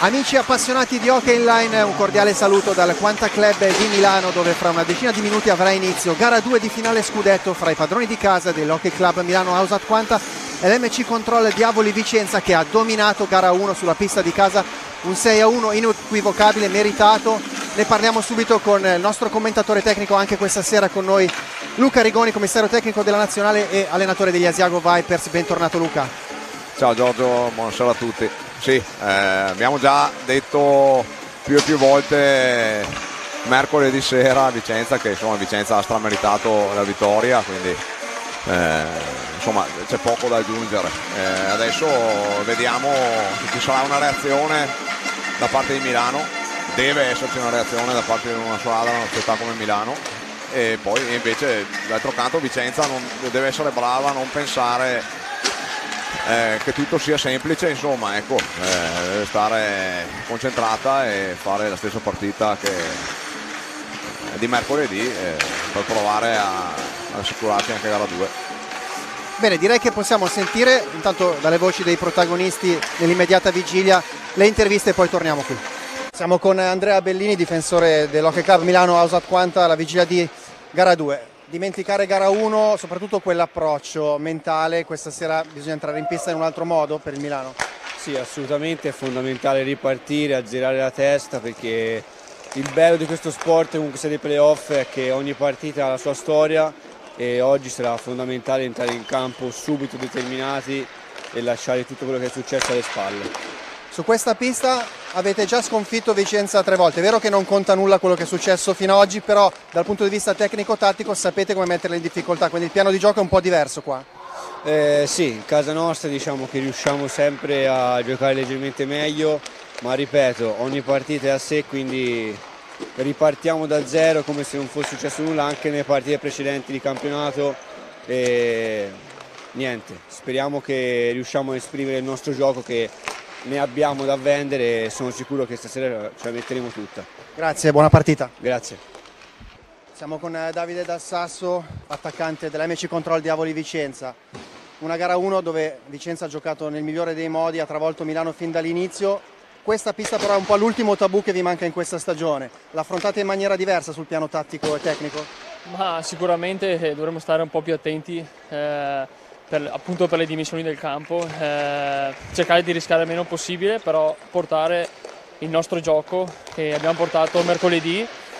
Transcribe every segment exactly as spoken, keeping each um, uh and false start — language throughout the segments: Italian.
Amici appassionati di hockey inline, un cordiale saluto dal Quanta Club di Milano, dove fra una decina di minuti avrà inizio gara due di finale scudetto fra i padroni di casa dell'Hockey Club Milano Ausat Quanta e l'M C Control Diavoli Vicenza, che ha dominato gara uno sulla pista di casa, un sei a uno inequivocabile, meritato. Ne parliamo subito con il nostro commentatore tecnico anche questa sera con noi, Luca Rigoni, commissario tecnico della nazionale e allenatore degli Asiago Vipers. Bentornato Luca. Ciao Giorgio, buonasera a tutti. Sì, eh, abbiamo già detto più e più volte mercoledì sera a Vicenza che insomma Vicenza ha strameritato la vittoria, quindi eh, insomma c'è poco da aggiungere. Eh, adesso vediamo se ci sarà una reazione da parte di Milano. Deve esserci una reazione da parte di una squadra, una società come Milano, e poi invece d'altro canto Vicenza non, deve essere brava a non pensare Eh, che tutto sia semplice, insomma, ecco, eh, deve stare concentrata e fare la stessa partita che eh, di mercoledì eh, per provare a, ad assicurarsi anche gara due. Bene, direi che possiamo sentire intanto dalle voci dei protagonisti nell'immediata vigilia le interviste e poi torniamo qui. Siamo con Andrea Bellini, difensore dell'Hockey Club Milano Ausat Quanta, alla vigilia di gara due. Dimenticare gara uno, soprattutto quell'approccio mentale, questa sera bisogna entrare in pista in un altro modo per il Milano? Sì, assolutamente è fondamentale ripartire, azzerare la testa, perché il bello di questo sport comunque sia dei playoff è che ogni partita ha la sua storia e oggi sarà fondamentale entrare in campo subito determinati e lasciare tutto quello che è successo alle spalle. Su questa pista avete già sconfitto Vicenza tre volte, è vero che non conta nulla quello che è successo fino ad oggi, però dal punto di vista tecnico-tattico sapete come metterle in difficoltà, quindi il piano di gioco è un po' diverso qua. Eh, sì, in casa nostra diciamo che riusciamo sempre a giocare leggermente meglio, ma ripeto, ogni partita è a sé, quindi ripartiamo da zero come se non fosse successo nulla anche nelle partite precedenti di campionato e niente, speriamo che riusciamo a esprimere il nostro gioco, che ne abbiamo da vendere e sono sicuro che stasera ce la metteremo tutta. Grazie, buona partita. Grazie. Siamo con Davide Dal Sasso, attaccante dell'M C Control Diavoli Vicenza. Una gara uno dove Vicenza ha giocato nel migliore dei modi, ha travolto Milano fin dall'inizio. Questa pista però è un po' l'ultimo tabù che vi manca in questa stagione. L'affrontate in maniera diversa sul piano tattico e tecnico? Ma sicuramente dovremmo stare un po' più attenti. Eh... Per, appunto per le dimensioni del campo, eh, cercare di rischiare il meno possibile, però portare il nostro gioco che abbiamo portato mercoledì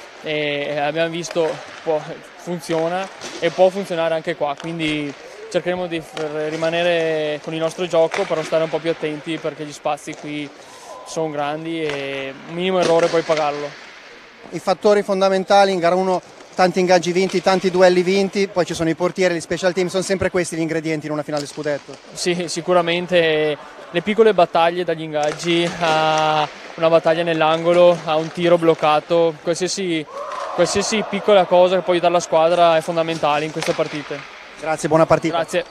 e abbiamo visto può, funziona e può funzionare anche qua, quindi cercheremo di rimanere con il nostro gioco, però stare un po' più attenti perché gli spazi qui sono grandi e un minimo errore puoi pagarlo. I fattori fondamentali in gara uno, tanti ingaggi vinti, tanti duelli vinti, poi ci sono i portieri, gli special team, sono sempre questi gli ingredienti in una finale scudetto? Sì, sicuramente le piccole battaglie, dagli ingaggi a una battaglia nell'angolo, a un tiro bloccato, qualsiasi, qualsiasi piccola cosa che può aiutare la squadra è fondamentale in queste partite. Grazie, buona partita. Grazie.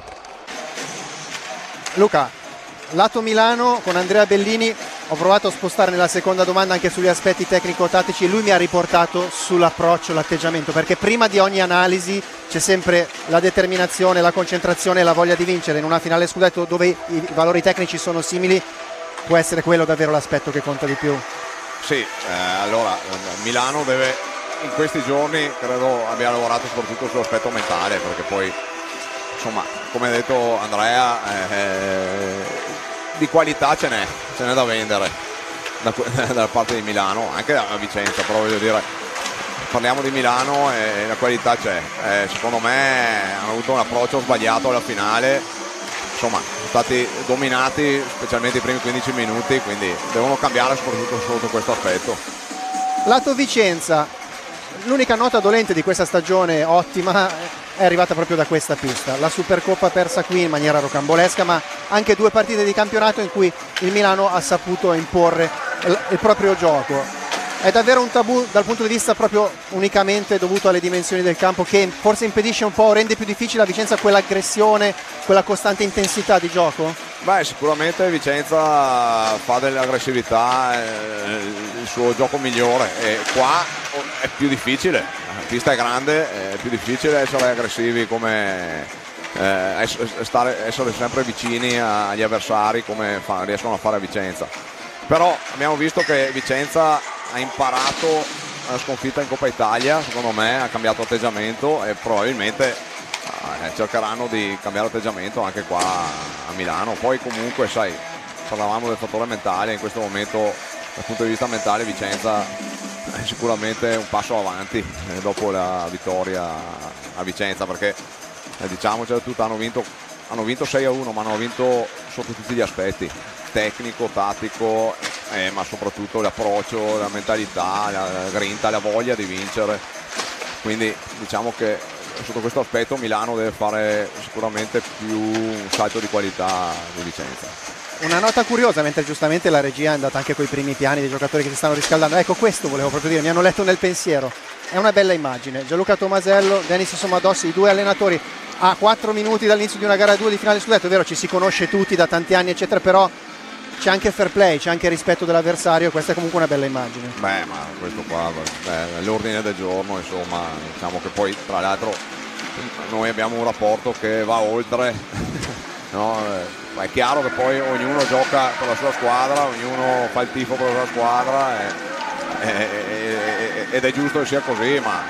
Luca, lato Milano con Andrea Bellini. Ho provato a spostare nella seconda domanda anche sugli aspetti tecnico-tattici e lui mi ha riportato sull'approccio, l'atteggiamento, perché prima di ogni analisi c'è sempre la determinazione, la concentrazione e la voglia di vincere. In una finale scudetto dove i valori tecnici sono simili può essere quello davvero l'aspetto che conta di più. Sì, eh, allora Milano deve in questi giorni credo abbia lavorato soprattutto sull'aspetto mentale, perché poi insomma come ha detto Andrea eh, di qualità ce n'è, ce n'è da vendere da, da parte di Milano, anche a Vicenza, però voglio dire, parliamo di Milano e la qualità c'è. Eh, secondo me hanno avuto un approccio sbagliato alla finale, insomma sono stati dominati specialmente i primi quindici minuti, quindi devono cambiare soprattutto sotto questo aspetto. Lato Vicenza, l'unica nota dolente di questa stagione ottima è arrivata proprio da questa pista, la Supercoppa persa qui in maniera rocambolesca, ma anche due partite di campionato in cui il Milano ha saputo imporre il proprio gioco. È davvero un tabù dal punto di vista proprio unicamente dovuto alle dimensioni del campo, che forse impedisce un po', rende più difficile a Vicenza quell'aggressione, quella costante intensità di gioco? Beh, sicuramente Vicenza fa dell'aggressività eh, il suo gioco migliore e qua è più difficile, la pista è grande, è più difficile essere aggressivi, come eh, stare, essere sempre vicini agli avversari come fa, riescono a fare a Vicenza. però abbiamo visto che Vicenza ha imparato la sconfitta in Coppa Italia, secondo me ha cambiato atteggiamento e probabilmente eh, cercheranno di cambiare atteggiamento anche qua a Milano. Poi comunque sai, parlavamo del fattore mentale, in questo momento dal punto di vista mentale Vicenza è sicuramente un passo avanti eh, dopo la vittoria a Vicenza, perché eh, diciamocelo tutto, hanno vinto, hanno vinto sei a uno, ma hanno vinto sotto tutti gli aspetti, tecnico, tattico, eh, ma soprattutto l'approccio, la mentalità, la, la grinta, la voglia di vincere. Quindi diciamo che sotto questo aspetto Milano deve fare sicuramente più un salto di qualità di Vicenza. Una nota curiosa, mentre giustamente la regia è andata anche con i primi piani dei giocatori che si stanno riscaldando, ecco questo volevo proprio dire, mi hanno letto nel pensiero, è una bella immagine. Gianluca Tomasello, Denis Somadossi, i due allenatori a quattro minuti dall'inizio di una gara due di finale scudetto, è vero, ci si conosce tutti da tanti anni eccetera, però c'è anche fair play, c'è anche rispetto dell'avversario, questa è comunque una bella immagine. Beh, ma questo qua beh, è l'ordine del giorno, insomma, diciamo che poi tra l'altro noi abbiamo un rapporto che va oltre, no? È chiaro che poi ognuno gioca per la sua squadra, ognuno fa il tifo per la sua squadra e, e, e, ed è giusto che sia così, ma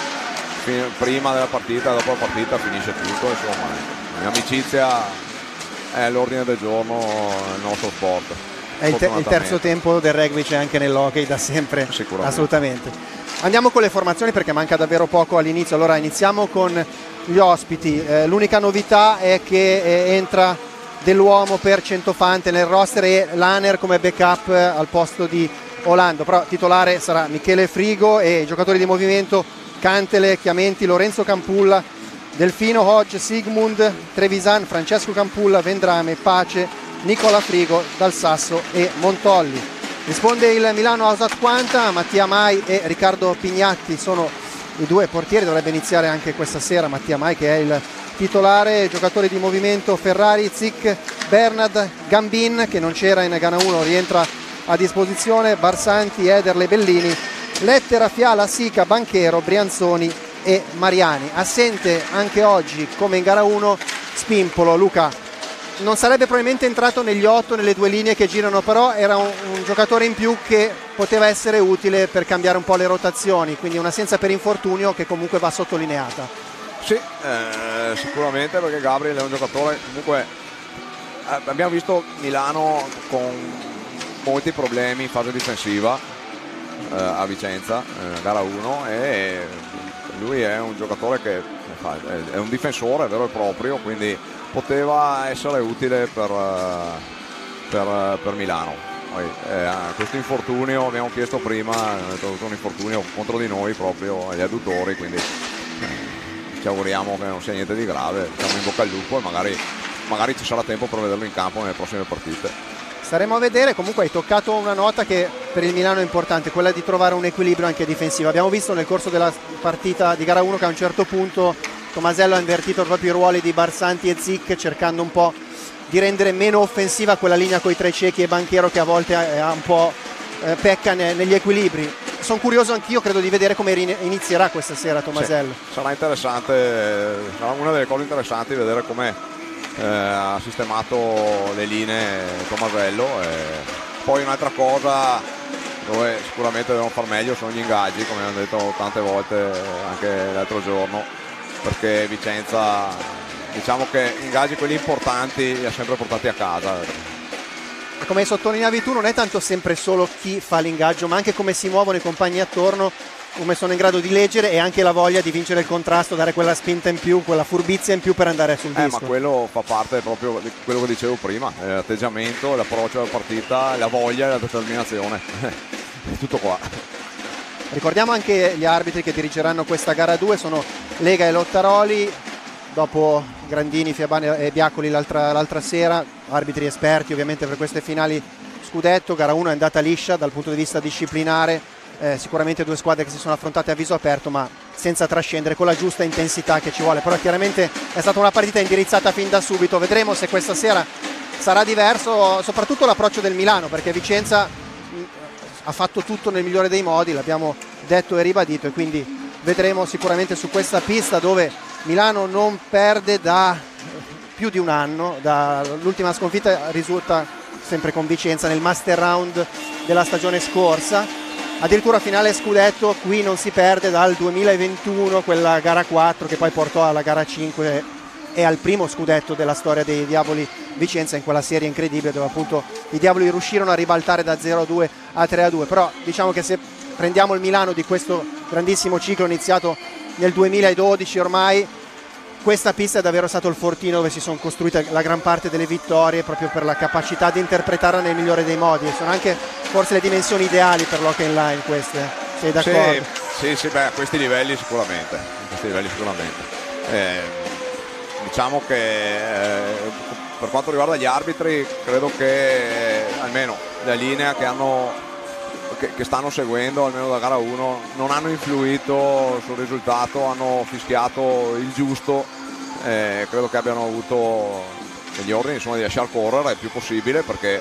prima della partita e dopo la partita finisce tutto, insomma, l'amicizia è l'ordine del giorno nel nostro sport. È il, te- il terzo tempo del rugby, c'è anche nell'hockey da sempre, assolutamente. Andiamo con le formazioni perché manca davvero poco all'inizio. Allora iniziamo con gli ospiti, eh, l'unica novità è che eh, entra Dell'Uomo per Centofante nel roster e Laner come backup al posto di Orlando, però titolare sarà Michele Frigo e i giocatori di movimento Cantele, Chiamenti, Lorenzo Campulla, Delfino, Hodge, Sigmund, Trevisan, Francesco Campulla, Vendrame, Pace, Nicola Frigo, Dal Sasso e Montolli. Risponde il Milano Ausat Quanta, Mattia Mai e Riccardo Pignatti sono i due portieri, dovrebbe iniziare anche questa sera Mattia Mai che è il titolare. Giocatori di movimento Ferrari, Zic, Bernard, Gambin che non c'era in gara uno rientra a disposizione, Barsanti, Ederle, Bellini, Lettera, Fiala, Sica, Banchero, Brianzoni e Mariani. Assente anche oggi come in gara uno Spimpolo. Luca, non sarebbe probabilmente entrato negli otto nelle due linee che girano, però era un, un giocatore in più che poteva essere utile per cambiare un po' le rotazioni, quindi un'assenza per infortunio che comunque va sottolineata. Sì, eh, sicuramente, perché Gabriel è un giocatore comunque eh, abbiamo visto Milano con molti problemi in fase difensiva eh, a Vicenza, eh, gara uno, e lui è un giocatore che fa, è un difensore vero e proprio, quindi poteva essere utile per, per, per Milano. Poi, eh, questo infortunio abbiamo chiesto prima, è stato un infortunio contro di noi proprio agli addutori, quindi ci auguriamo che non sia niente di grave, siamo in bocca al lupo e magari, magari ci sarà tempo per vederlo in campo nelle prossime partite. Staremo a vedere. Comunque hai toccato una nota che per il Milano è importante, quella di trovare un equilibrio anche difensivo. Abbiamo visto nel corso della partita di gara uno che a un certo punto Tomasello ha invertito proprio i ruoli di Barsanti e Zic, cercando un po' di rendere meno offensiva quella linea con i tre ciechi e Banchero che a volte ha un po' eh, pecca ne, negli equilibri. Sono curioso anch'io, credo, di vedere come inizierà questa sera Tomasello. Sì, sarà interessante, sarà una delle cose interessanti vedere come eh, ha sistemato le linee Tomasello. E poi un'altra cosa dove sicuramente devono far meglio sono gli ingaggi, come abbiamo detto tante volte anche l'altro giorno, perché Vicenza, diciamo che ingaggi quelli importanti li ha sempre portati a casa. Come sottolineavi tu, non è tanto sempre solo chi fa l'ingaggio, ma anche come si muovono i compagni attorno, come sono in grado di leggere e anche la voglia di vincere il contrasto, dare quella spinta in più, quella furbizia in più per andare sul eh, disco. Ma quello fa parte proprio di quello che dicevo prima, l'atteggiamento, l'approccio alla partita, la voglia e la determinazione. Tutto qua. Ricordiamo anche gli arbitri che dirigeranno questa gara due, sono Lega e Lottaroli, dopo Grandini, Fiabani e Biacoli l'altra, l'altra sera, arbitri esperti ovviamente per queste finali scudetto. Gara uno è andata liscia dal punto di vista disciplinare, eh, sicuramente due squadre che si sono affrontate a viso aperto ma senza trascendere, con la giusta intensità che ci vuole, però chiaramente è stata una partita indirizzata fin da subito. Vedremo se questa sera sarà diverso, soprattutto l'approccio del Milano, perché Vicenza ha fatto tutto nel migliore dei modi, l'abbiamo detto e ribadito, e quindi vedremo sicuramente su questa pista dove Milano non perde da più di un anno, dall'ultima sconfitta risulta sempre con Vicenza nel master round della stagione scorsa, addirittura finale scudetto. Qui non si perde dal duemilaventuno, quella gara quattro che poi portò alla gara cinque e al primo scudetto della storia dei Diavoli Vicenza, in quella serie incredibile dove appunto i Diavoli riuscirono a ribaltare da zero a due a tre a due. Però diciamo che se prendiamo il Milano di questo grandissimo ciclo iniziato nel duemiladodici, ormai questa pista è davvero stato il fortino dove si sono costruite la gran parte delle vittorie, proprio per la capacità di interpretarla nel migliore dei modi. Sono anche forse le dimensioni ideali per l'hockey inline queste, sei d'accordo? Sì, sì, sì, beh, a questi livelli sicuramente, a questi livelli sicuramente. Eh, diciamo che eh, per quanto riguarda gli arbitri, credo che eh, almeno la linea che hanno Che, che stanno seguendo almeno da gara uno non hanno influito sul risultato, hanno fischiato il giusto, eh, credo che abbiano avuto degli ordini insomma, di lasciar correre il più possibile, perché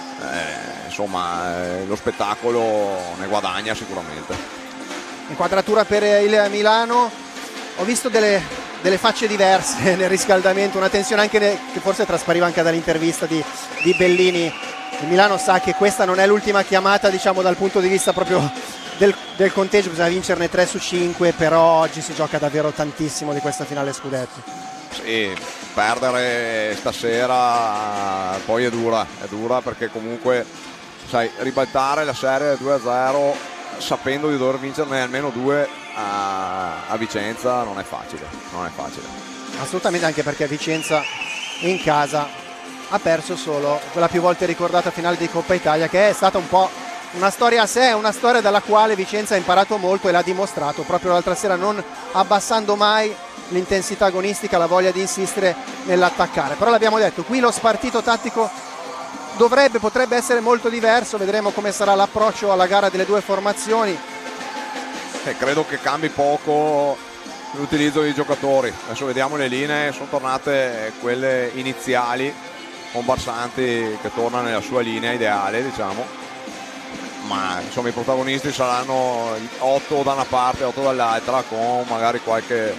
eh, insomma eh, lo spettacolo ne guadagna sicuramente. Inquadratura per il Milano, ho visto delle, delle facce diverse nel riscaldamento, una tensione anche ne, che forse traspariva anche dall'intervista di, di Bellini. Il Milano sa che questa non è l'ultima chiamata, diciamo, dal punto di vista proprio del, del conteggio, bisogna vincerne tre su cinque, però oggi si gioca davvero tantissimo di questa finale scudetto. Sì, perdere stasera poi è dura, è dura perché comunque sai, ribaltare la serie due a zero sapendo di dover vincerne almeno due a, a Vicenza non è facile, non è facile. Assolutamente, anche perché Vicenza in casa ha perso solo quella più volte ricordata finale di Coppa Italia, che è stata un po' una storia a sé, una storia dalla quale Vicenza ha imparato molto e l'ha dimostrato proprio l'altra sera, non abbassando mai l'intensità agonistica, la voglia di insistere nell'attaccare. Però l'abbiamo detto, qui lo spartito tattico dovrebbe, potrebbe essere molto diverso, vedremo come sarà l'approccio alla gara delle due formazioni. Eh, credo che cambi poco l'utilizzo dei giocatori, adesso vediamo le linee, sono tornate quelle iniziali, con Barsanti che torna nella sua linea ideale, diciamo, ma insomma i protagonisti saranno otto da una parte, otto dall'altra, con magari qualche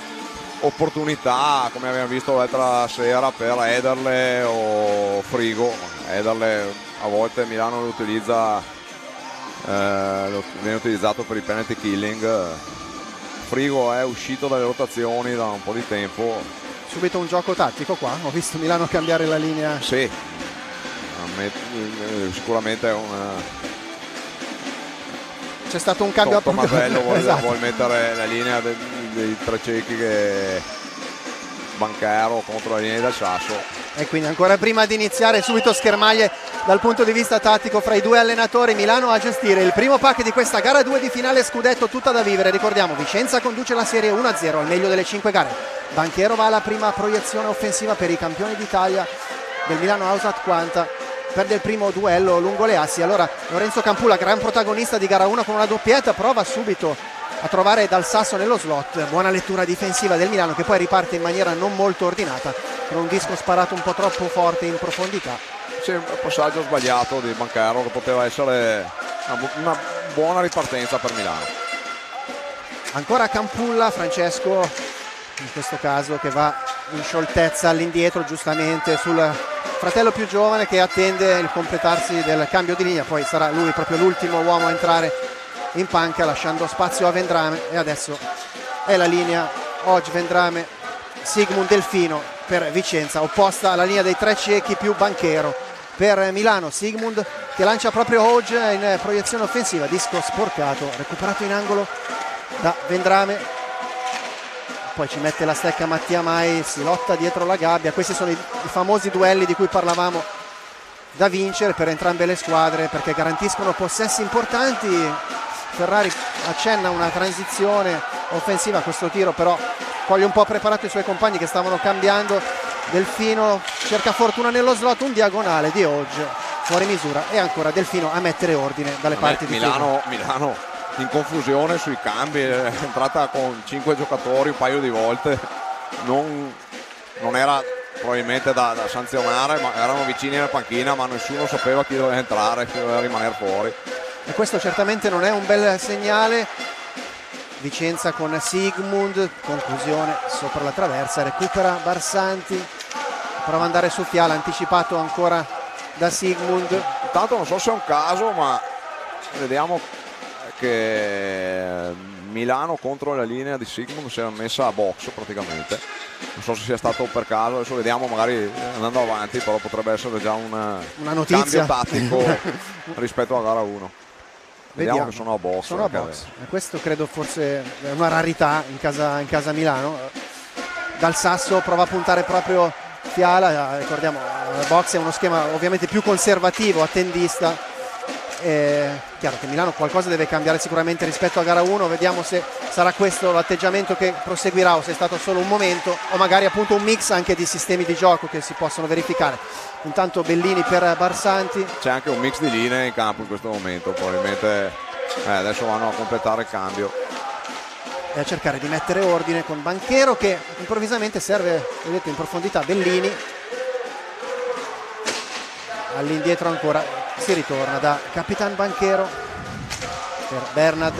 opportunità come abbiamo visto l'altra sera per Ederle o Frigo. Ederle a volte Milano lo utilizza, eh, lo viene utilizzato per i penalty killing. Frigo è uscito dalle rotazioni da un po' di tempo. Subito un gioco tattico qua, ho visto Milano cambiare la linea. Sì, sicuramente è una... c'è stato un cambio. Tomasello vuole, esatto. vuole mettere la linea dei, dei tre ciechi che Banchero contro la linea del Sasso. E quindi ancora prima di iniziare subito schermaglie dal punto di vista tattico fra i due allenatori. Milano a gestire il primo pack di questa gara due di finale scudetto, tutta da vivere. Ricordiamo, Vicenza conduce la serie uno a zero al meglio delle cinque gare. Banchero va alla prima proiezione offensiva per i campioni d'Italia del Milano Ausat Quanta, perde il primo duello lungo le assi. Allora Lorenzo Campulla, gran protagonista di gara uno con una doppietta, prova subito a trovare dal sasso nello slot. Buona lettura difensiva del Milano, che poi riparte in maniera non molto ordinata con un disco sparato un po' troppo forte in profondità. C'è un passaggio sbagliato di Banchero che poteva essere una, una buona ripartenza per Milano. Ancora Campulla, Francesco in questo caso, che va in scioltezza all'indietro giustamente sul fratello più giovane che attende il completarsi del cambio di linea. Poi sarà lui proprio l'ultimo uomo a entrare in panca, lasciando spazio a Vendrame. E adesso è la linea Oggi Vendrame, Sigmund Delfino per Vicenza, opposta alla linea dei tre ciechi più Banchero per Milano. Sigmund che lancia proprio Oggi in proiezione offensiva, disco sporcato, recuperato in angolo da Vendrame. Poi ci mette la stecca Mattia Mai, si lotta dietro la gabbia. Questi sono i, i famosi duelli di cui parlavamo, da vincere per entrambe le squadre, perché garantiscono possessi importanti. Ferrari accenna una transizione offensiva a questo tiro, però coglie un po' preparato i suoi compagni che stavano cambiando. Delfino cerca fortuna nello slot, un diagonale di Oggi fuori misura, e ancora Delfino a mettere ordine dalle Vabbè, parti di Milano, Milano in confusione sui cambi, è entrata con cinque giocatori un paio di volte, non, non era probabilmente da, da sanzionare, ma erano vicini alla panchina, ma nessuno sapeva chi doveva entrare, chi doveva rimanere fuori. E questo certamente non è un bel segnale. Vicenza con Sigmund, conclusione sopra la traversa, recupera Barsanti, prova ad andare su Fiala, anticipato ancora da Sigmund. Intanto non so se è un caso, ma vediamo che Milano contro la linea di Sigmund si è messa a box praticamente. Non so se sia stato per caso, adesso vediamo, magari andando avanti, però potrebbe essere già una, una notizia, un cambio tattico rispetto a gara uno. Vediamo, vediamo che sono a box. Sono a box. E questo credo forse è una rarità in casa, in casa Milano. Dal sasso prova a puntare proprio Fiala, ricordiamo, il box è uno schema ovviamente più conservativo, attendista. È chiaro che Milano qualcosa deve cambiare sicuramente rispetto a gara uno, vediamo se sarà questo l'atteggiamento che proseguirà o se è stato solo un momento o magari appunto un mix anche di sistemi di gioco che si possono verificare. Intanto Bellini per Barsanti, c'è anche un mix di linee in campo in questo momento, probabilmente eh, adesso vanno a completare il cambio e a cercare di mettere ordine con Banchero che improvvisamente serve, vedete, in profondità Bellini. All'indietro ancora si ritorna da Capitan Banchero per Bernard.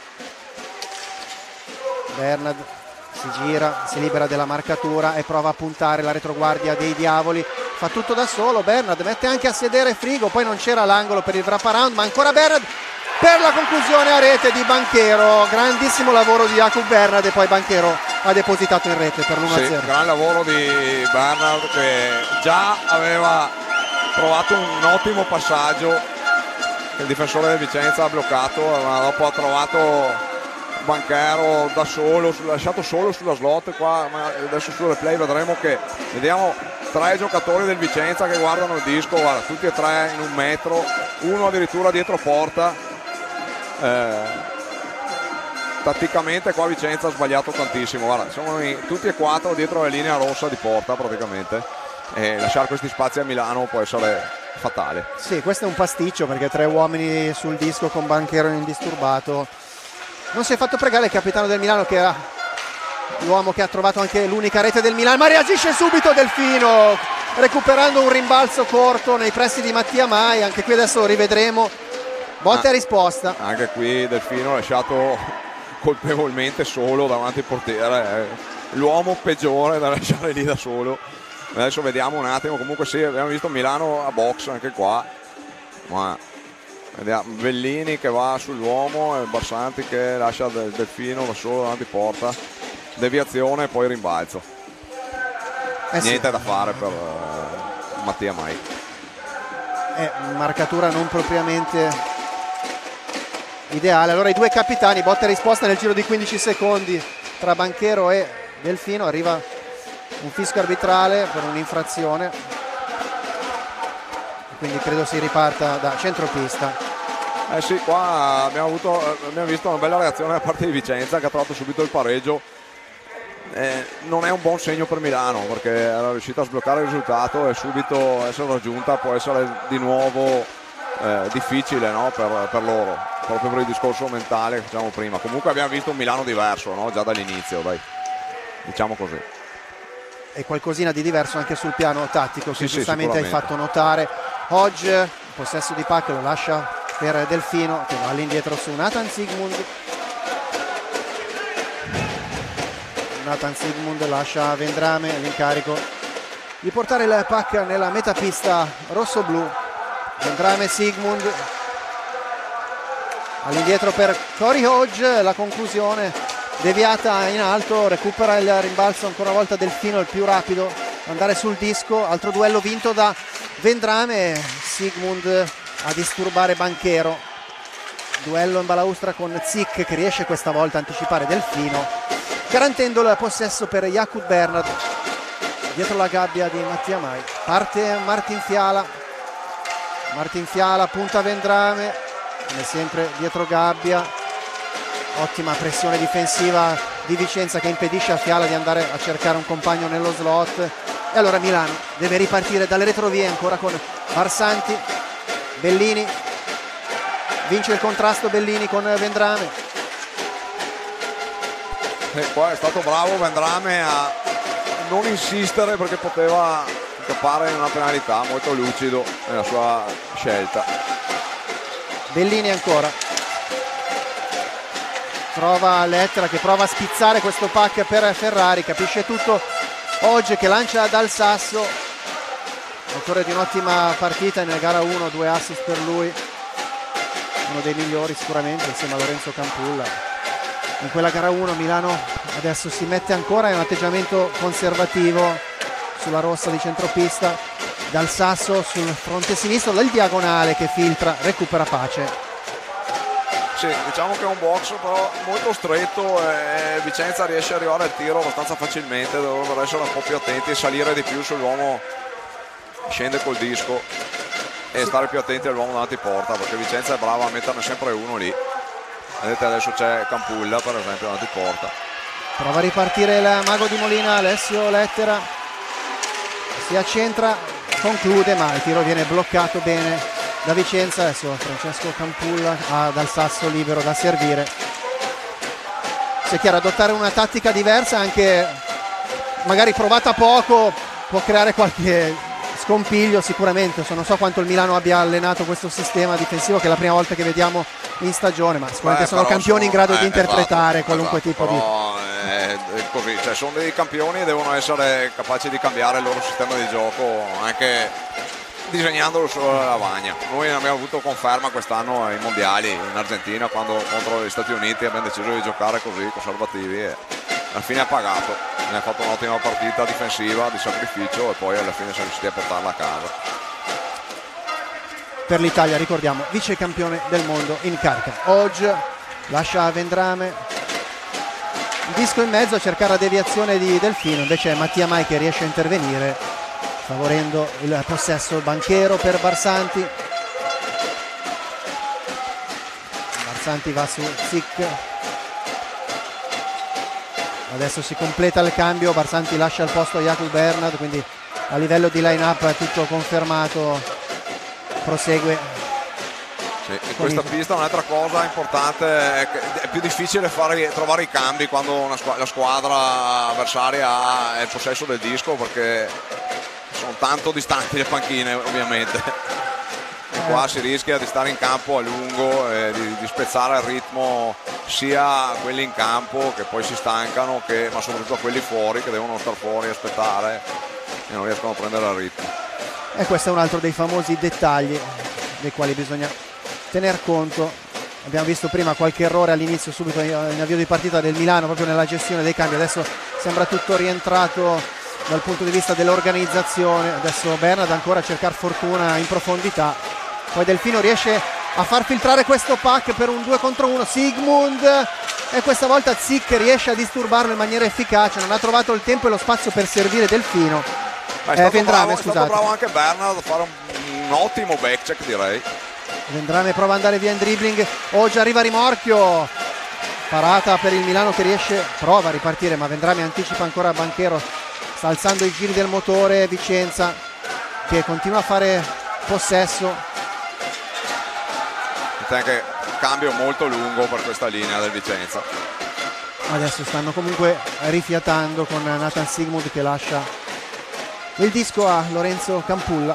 Bernard si gira, si libera della marcatura e prova a puntare la retroguardia dei Diavoli. Fa tutto da solo Bernard, mette anche a sedere Frigo, poi non c'era l'angolo per il wraparound, ma ancora Bernard per la conclusione a rete di Banchero. Grandissimo lavoro di Jakub Bernard e poi Banchero ha depositato in rete per l'uno a zero. Sì, gran lavoro di Bernard che già aveva trovato un ottimo passaggio che il difensore del Vicenza ha bloccato, ma dopo ha trovato Banchero da solo, lasciato solo sulla slot qua, ma adesso sul replay vedremo che vediamo tre giocatori del Vicenza che guardano il disco, guarda, tutti e tre in un metro, uno addirittura dietro porta. Eh, tatticamente qua Vicenza ha sbagliato tantissimo, guarda, sono in, tutti e quattro dietro la linea rossa di porta praticamente. E lasciare questi spazi a Milano può essere fatale. Sì, questo è un pasticcio perché tre uomini sul disco con Banchero indisturbato. Non si è fatto pregare il capitano del Milano, che era l'uomo che ha trovato anche l'unica rete del Milano, ma reagisce subito Delfino recuperando un rimbalzo corto nei pressi di Mattia Mai. Anche qui adesso lo rivedremo, botta ah, e risposta. Anche qui Delfino lasciato colpevolmente solo davanti al portiere, l'uomo peggiore da lasciare lì da solo. Adesso vediamo un attimo, comunque sì, abbiamo visto Milano a box anche qua, ma vediamo Bellini che va sull'uomo e Barsanti che lascia del Delfino da solo davanti porta, deviazione e poi rimbalzo. Eh Niente sì. da fare per uh, Mattia Mai. È marcatura non propriamente ideale. Allora i due capitani, botta e risposta nel giro di quindici secondi tra Banchero e Delfino, arriva un fischio arbitrale per un'infrazione, quindi credo si riparta da centropista. Eh sì, qua abbiamo, avuto, abbiamo visto una bella reazione da parte di Vicenza che ha trovato subito il pareggio. Eh, non è un buon segno per Milano perché era riuscita a sbloccare il risultato e subito essere raggiunta può essere di nuovo eh, difficile, no? per, per loro, proprio per il discorso mentale che facciamo prima. Comunque abbiamo visto un Milano diverso, no? Già dall'inizio, dai, diciamo così. E qualcosina di diverso anche sul piano tattico, che sì, giustamente sì, hai fatto notare. Hodge, possesso di pacca, lo lascia per Delfino che va all'indietro su Nathan Sigmund. Nathan Sigmund lascia Vendrame l'incarico di portare il pack nella metapista rosso-blu. Vendrame, Sigmund all'indietro per Corey Hodge, la conclusione deviata in alto, recupera il rimbalzo ancora una volta Delfino, il più rapido andare sul disco. Altro duello vinto da Vendrame, Sigmund a disturbare Banchero, duello in balaustra con Zic che riesce questa volta a anticipare Delfino, garantendo il possesso per Jakub Bernard dietro la gabbia di Mattia Mai. Parte Martin Fiala, Martin Fiala punta Vendrame, come sempre dietro gabbia, ottima pressione difensiva di Vicenza che impedisce a Fiala di andare a cercare un compagno nello slot. E allora Milano deve ripartire dalle retrovie ancora con Barsanti. Bellini vince il contrasto, Bellini con Vendrame. E qua è stato bravo Vendrame a non insistere perché poteva scappare in una penalità, molto lucido nella sua scelta. Bellini ancora trova Lettera che prova a spizzare questo pack per Ferrari, capisce tutto Oggi che lancia dal sasso, autore di un'ottima partita in gara uno, due assist per lui, uno dei migliori sicuramente insieme a Lorenzo Campulla. In quella gara uno Milano adesso si mette ancora in un atteggiamento conservativo sulla rossa di centropista, dal sasso sul fronte sinistro, dal diagonale che filtra, recupera Pace. Sì, diciamo che è un box però molto stretto e Vicenza riesce ad arrivare al tiro abbastanza facilmente, dovrebbero essere un po' più attenti e salire di più sull'uomo, scende col disco e stare più attenti all'uomo davanti porta, perché Vicenza è brava a metterne sempre uno lì. Vedete adesso c'è Campulla per esempio davanti porta. Prova a ripartire il mago di Molina, Alessio Lettera, si accentra, conclude ma il tiro viene bloccato bene da Vicenza. Adesso Francesco Campulla ha dal sasso libero da servire. Se è chiaro, adottare una tattica diversa, anche magari provata poco, può creare qualche scompiglio sicuramente. Non so quanto il Milano abbia allenato questo sistema difensivo, che è la prima volta che vediamo in stagione, ma sicuramente Beh, sono campioni sono, in grado eh, di interpretare esatto, qualunque esatto, tipo però, di... È così, cioè sono dei campioni e devono essere capaci di cambiare il loro sistema di gioco anche disegnandolo solo alla lavagna. Noi abbiamo avuto conferma quest'anno ai mondiali in Argentina, quando contro gli Stati Uniti abbiamo deciso di giocare così conservativi e alla fine ha pagato, ne ha fatto un'ottima partita difensiva di sacrificio e poi alla fine siamo riusciti a portarla a casa. Per l'Italia, ricordiamo, vice campione del mondo in carica. Oggi lascia Vendrame, il disco in mezzo a cercare la deviazione di Delfino, invece è Mattia Mai che riesce a intervenire favorendo il possesso banchero per Barsanti. Barsanti va su Zic, adesso si completa il cambio, Barsanti lascia il posto a Jakub Bernard, quindi a livello di line up è tutto confermato, prosegue. Sì, in questa pista un'altra cosa importante è che è più difficile fare, trovare i cambi quando una squ- la squadra avversaria ha il possesso del disco, perché sono tanto distanti le panchine ovviamente e qua si rischia di stare in campo a lungo e di, di spezzare il ritmo sia a quelli in campo che poi si stancano, che, ma soprattutto a quelli fuori che devono stare fuori e aspettare e non riescono a prendere il ritmo. E questo è un altro dei famosi dettagli dei quali bisogna tener conto. Abbiamo visto prima qualche errore all'inizio, subito in avvio di partita del Milano, proprio nella gestione dei cambi. Adesso sembra tutto rientrato dal punto di vista dell'organizzazione. Adesso Bernard ancora a cercare fortuna in profondità, poi Delfino riesce a far filtrare questo pack per un due contro uno. Sigmund, e questa volta Zic riesce a disturbarlo in maniera efficace, non ha trovato il tempo e lo spazio per servire Delfino. Ma è stato, eh, Vendrame, bravo, è stato bravo anche Bernard a fare un, un ottimo back check, direi. Vendrame prova ad andare via in dribbling, oggi arriva rimorchio, parata per il Milano che riesce, prova a ripartire ma Vendrame anticipa ancora Banchero, sta alzando i giri del motore. Vicenza che continua a fare possesso, anche cambio molto lungo per questa linea del Vicenza. adesso stanno comunque rifiatando con Nathan Sigmund che lascia il disco a Lorenzo Campulla.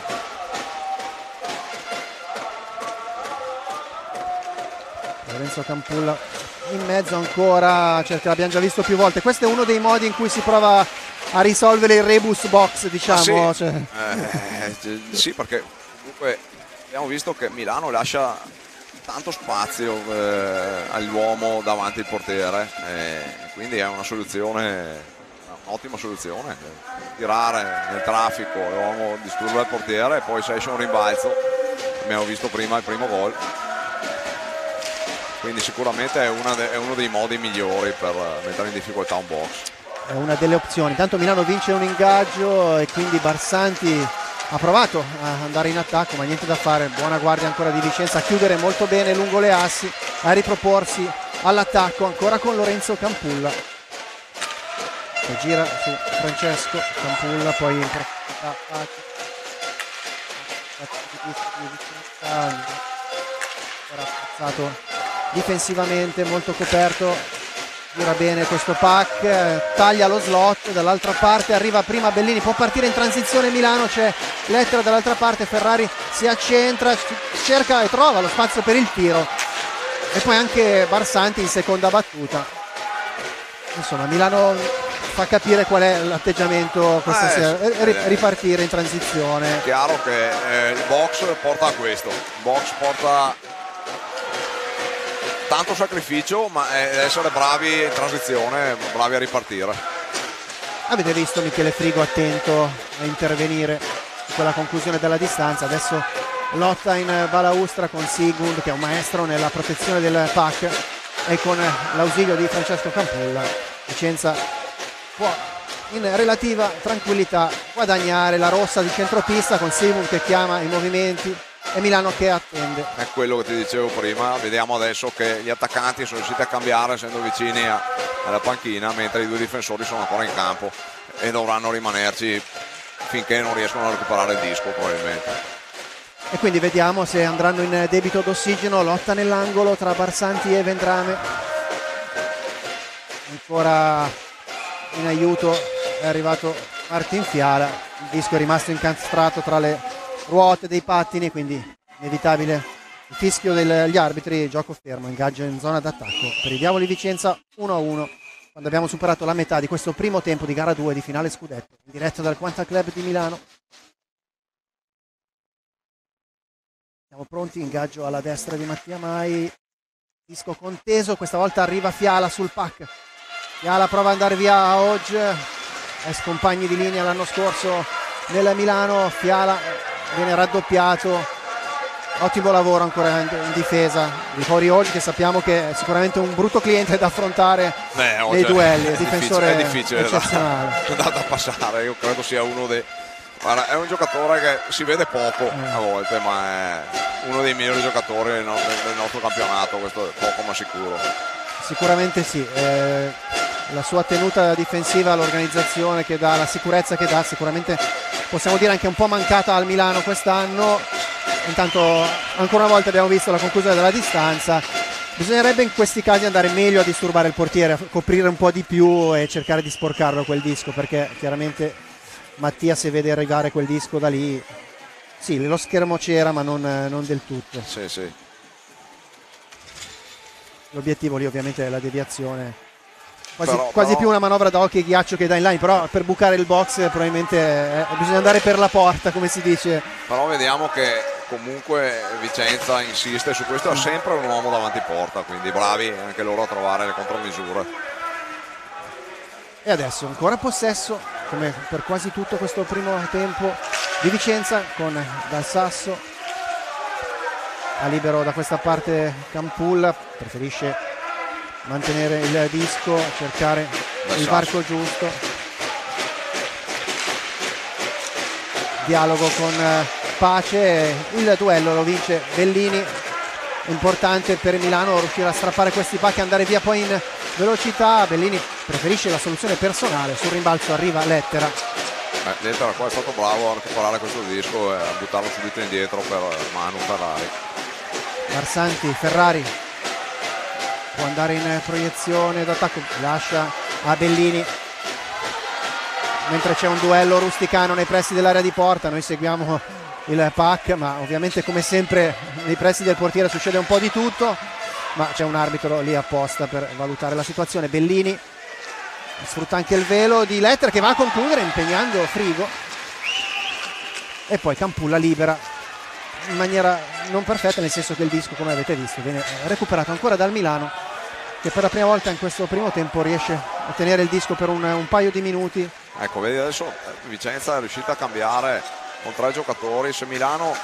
Lorenzo Campulla in mezzo ancora, cioè, l'abbiamo già visto più volte, questo è uno dei modi in cui si prova a risolvere il rebus box, diciamo. Ah, sì. Cioè. Eh, sì, perché comunque abbiamo visto che Milano lascia tanto spazio eh, all'uomo davanti il portiere, eh, quindi è una soluzione, un'ottima soluzione, tirare nel traffico, l'uomo disturba il portiere e poi se esce un rimbalzo, abbiamo visto prima il primo gol, quindi sicuramente è, una de- è uno dei modi migliori per mettere in difficoltà un box. È una delle opzioni. Intanto Milano vince un ingaggio e quindi Barsanti ha provato a andare in attacco ma niente da fare, buona guardia ancora di Vicenza a chiudere molto bene lungo le assi, a riproporsi all'attacco ancora con Lorenzo Campulla che gira su Francesco Campulla, poi in profondità rafforzato difensivamente, molto coperto. Gira bene questo pack, taglia lo slot, dall'altra parte arriva prima Bellini, può partire in transizione Milano, c'è Lettera dall'altra parte, Ferrari si accentra, cerca e trova lo spazio per il tiro e poi anche Barsanti in seconda battuta. Insomma Milano fa capire qual è l'atteggiamento questa Eh, sera, sì, ri- eh. ripartire in transizione. Chiaro che eh, il box porta a questo, il box porta tanto sacrificio, ma è essere bravi in transizione, bravi a ripartire. Avete visto Michele Frigo attento a intervenire in quella conclusione della distanza, adesso lotta in balaustra con Sigmund che è un maestro nella protezione del pack e con l'ausilio di Francesco Campulla Vicenza può in relativa tranquillità guadagnare la rossa di centropista con Sigmund che chiama i movimenti e Milano che attende. È quello che ti dicevo prima, vediamo adesso che gli attaccanti sono riusciti a cambiare essendo vicini a, alla panchina, mentre i due difensori sono ancora in campo e dovranno rimanerci finché non riescono a recuperare il disco probabilmente. E quindi vediamo se andranno in debito d'ossigeno, lotta nell'angolo tra Barsanti e Vendrame. Ancora in aiuto è arrivato Martin Fiala, il disco è rimasto incastrato tra le ruote dei pattini, quindi inevitabile il fischio degli arbitri, gioco fermo, ingaggio in zona d'attacco per i Diavoli Vicenza uno a uno quando abbiamo superato la metà di questo primo tempo di gara due di finale scudetto, in diretta dal Quanta Club di Milano. Siamo pronti, ingaggio alla destra di Mattia Mai, disco conteso, questa volta arriva Fiala sul pack, Fiala prova ad andare via a Hodge, ex compagni di linea l'anno scorso nel Milano, Fiala viene raddoppiato, ottimo lavoro ancora in, in difesa di Fori Hodge che sappiamo che è sicuramente un brutto cliente da affrontare Beh, nei duelli, è è difensore difficile, è difficile eccezionale da, da, da passare, io credo sia uno dei... Guarda, è un giocatore che si vede poco Eh. a volte, ma è uno dei migliori giocatori del, no- del nostro campionato, questo è poco ma sicuro. Sicuramente sì, eh, la sua tenuta difensiva, l'organizzazione che dà, la sicurezza che dà, sicuramente possiamo dire anche un po' mancata al Milano quest'anno. Intanto ancora una volta abbiamo visto la conclusione della distanza, bisognerebbe in questi casi andare meglio a disturbare il portiere, a coprire un po' di più e cercare di sporcarlo quel disco, perché chiaramente Mattia se vede arrivare quel disco da lì, sì, lo schermo c'era ma non, non del tutto. Sì, sì. L'obiettivo lì ovviamente è la deviazione, quasi, Però- quasi però- più una manovra da occhio e ghiaccio che da in line, però per bucare il box probabilmente eh, bisogna andare per la porta, come si dice. Però vediamo che comunque Vicenza insiste su questo, ha sempre un uomo davanti porta, quindi bravi anche loro a trovare le contromisure. E adesso ancora possesso, come per quasi tutto questo primo tempo di Vicenza, con Dal Sasso a libero da questa parte Campulla, preferisce mantenere il disco, cercare Dal il Sasso. varco giusto. Dialogo con eh, Pace, il duello lo vince Bellini, importante per Milano riuscire a strappare questi pacchi e andare via poi in velocità. Bellini preferisce la soluzione personale, sul rimbalzo arriva Lettera. Eh, Lettera qua è stato bravo a recuperare questo disco e a buttarlo subito indietro per Manu Ferrari. Barsanti, Ferrari può andare in proiezione d'attacco, lascia a Bellini mentre c'è un duello rusticano nei pressi dell'area di porta. Noi seguiamo il pack, ma ovviamente come sempre nei pressi del portiere succede un po' di tutto, ma c'è un arbitro lì apposta per valutare la situazione. Bellini sfrutta anche il velo di Lettera che va a concludere impegnando Frigo, e poi Campulla libera in maniera non perfetta, nel senso che il disco, come avete visto, viene recuperato ancora dal Milano, che per la prima volta in questo primo tempo riesce a tenere il disco per un, un paio di minuti. Ecco, vedi adesso Vicenza è riuscita a cambiare con tre giocatori. Se Milano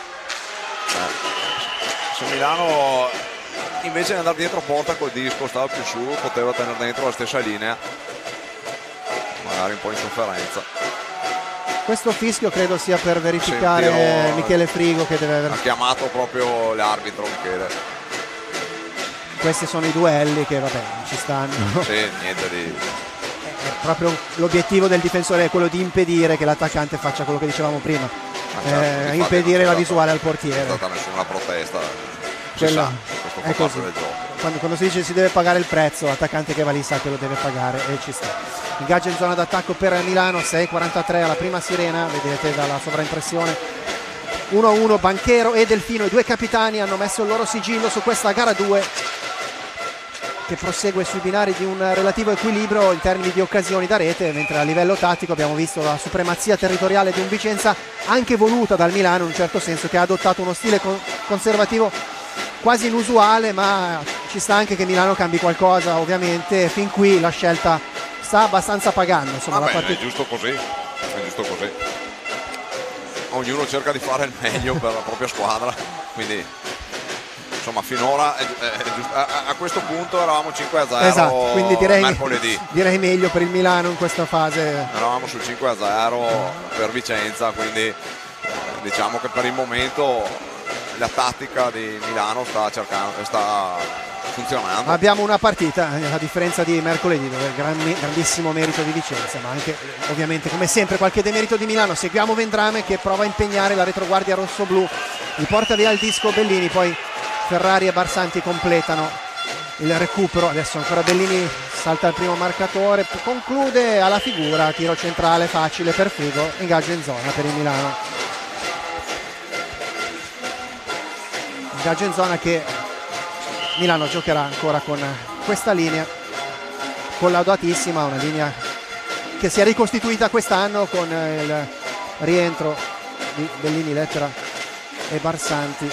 eh, se Milano invece di andare dietro porta col disco stava più su, poteva tenere dentro la stessa linea, magari un po' in sofferenza. Questo fischio credo sia per verificare Sentirò- Michele Frigo, che deve aver... Ha chiamato proprio l'arbitro Michele. Questi sono i duelli che vabbè non ci stanno. Sì, niente di... È proprio l'obiettivo del difensore è quello di impedire che l'attaccante faccia quello che dicevamo prima, Ma certo, eh, infatti impedire non la c'è visuale al stata- Non portiere. c'è stata nessuna protesta. Si Quella- sa, questo è fa parte così. del gioco. Quando, quando si dice si deve pagare il prezzo, l'attaccante che va lì sa che lo deve pagare e ci sta. Ingaggio in zona d'attacco per Milano, sei quarantatré alla prima sirena, vedete dalla sovraimpressione. uno a uno, Banchero e Delfino, i due capitani hanno messo il loro sigillo su questa gara due. che prosegue sui binari di un relativo equilibrio in termini di occasioni da rete, mentre a livello tattico abbiamo visto la supremazia territoriale di un Vicenza anche voluta dal Milano in un certo senso, che ha adottato uno stile con- conservativo quasi inusuale, ma ci sta anche che Milano cambi qualcosa, ovviamente. Fin qui la scelta sta abbastanza pagando, insomma. Vabbè, la partita... è giusto così, è giusto così. Ognuno cerca di fare il meglio per la propria squadra, quindi insomma finora è, è, è giusto. A, a questo punto eravamo cinque a zero, esatto, quindi direi, mercoledì. direi meglio per il Milano in questa fase. Eravamo sul cinque a zero per Vicenza, quindi diciamo che per il momento la tattica di Milano sta cercando, sta funzionando. Abbiamo una partita, a differenza di mercoledì, dove gran, grandissimo merito di Vicenza, ma anche ovviamente come sempre qualche demerito di Milano. Seguiamo Vendrame che prova a impegnare la retroguardia rossoblu, gli porta via il disco Bellini, poi Ferrari e Barsanti completano il recupero. Adesso ancora Bellini salta il primo marcatore, conclude alla figura, tiro centrale facile per Frigo, ingaggio in zona per il Milano. Ingaggio in zona che Milano giocherà ancora con questa linea collaudatissima, una linea che si è ricostituita quest'anno con il rientro di Bellini, Lettera e Barsanti.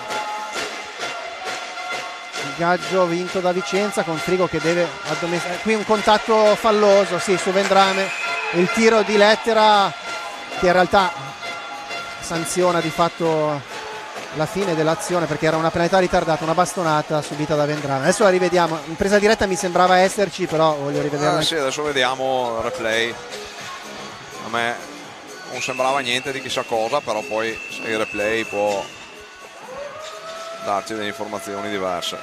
Ingaggio vinto da Vicenza con Frigo che deve addomesticare. Qui un contatto falloso, sì, su Vendrame, il tiro di Lettera che in realtà sanziona di fatto la fine dell'azione, perché era una penalità ritardata, una bastonata subita da Vendrame. Adesso la rivediamo, in presa diretta mi sembrava esserci, però voglio rivederla. Eh, sì, adesso vediamo il replay. A me non sembrava niente di chissà cosa, però poi il replay può darci delle informazioni diverse.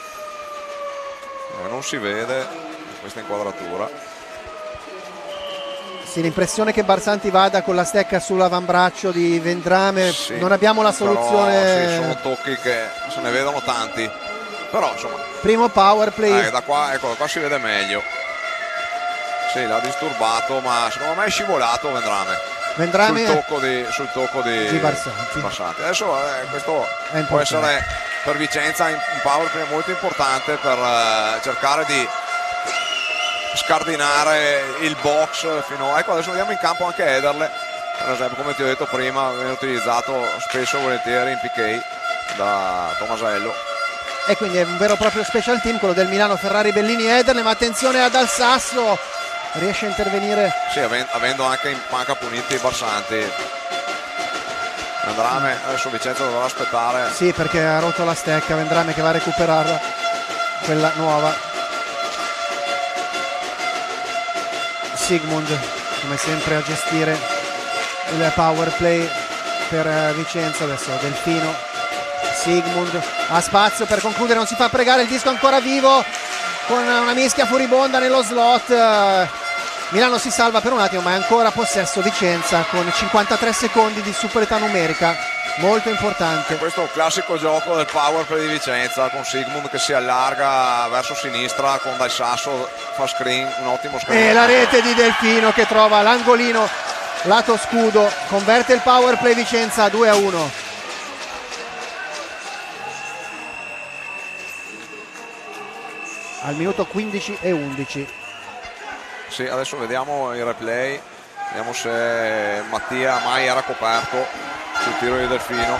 Eh, non si vede questa inquadratura. Sì, l'impressione che Barsanti vada con la stecca sull'avambraccio di Vendrame, sì, non abbiamo la soluzione. Però, sì, sono tocchi che se ne vedono tanti, però insomma primo power play, eh, da qua, ecco, da qua si vede meglio. Sì, l'ha disturbato, ma secondo me è scivolato Vendrame, Vendrame sul tocco di, sul tocco di, di Barsanti. Barsanti. Adesso eh, questo È può essere per Vicenza un power play molto importante per eh, cercare di scardinare il box fino a... Ecco, adesso vediamo in campo anche Ederle, per esempio, come ti ho detto prima, viene utilizzato spesso e volentieri in P K da Tomasello. E quindi è un vero e proprio special team quello del Milano. Ferrari, Bellini, Ederle, ma attenzione ad Alsasso, riesce a intervenire. Sì, avendo anche in panca puniti i Barsanti. Vendrame, adesso Vicenza dovrà aspettare. Sì, perché ha rotto la stecca, Vendrame che va a recuperarla, quella nuova. Sigmund come sempre a gestire il power play per Vicenza. Adesso Delfino, Sigmund ha spazio per concludere, non si fa pregare, il disco ancora vivo con una mischia furibonda nello slot. Milano si salva per un attimo, ma è ancora possesso Vicenza con cinquantatré secondi di superiorità numerica, molto importante. Questo è un classico gioco del power play di Vicenza, con Sigmund che si allarga verso sinistra, con Dal Sasso fa screen, un ottimo screen. E la rete di Delfino che trova l'angolino lato scudo, converte il power play Vicenza a due a uno. Al minuto quindici e undici. Sì, adesso vediamo il replay, vediamo se Mattia mai era coperto sul tiro di Delfino.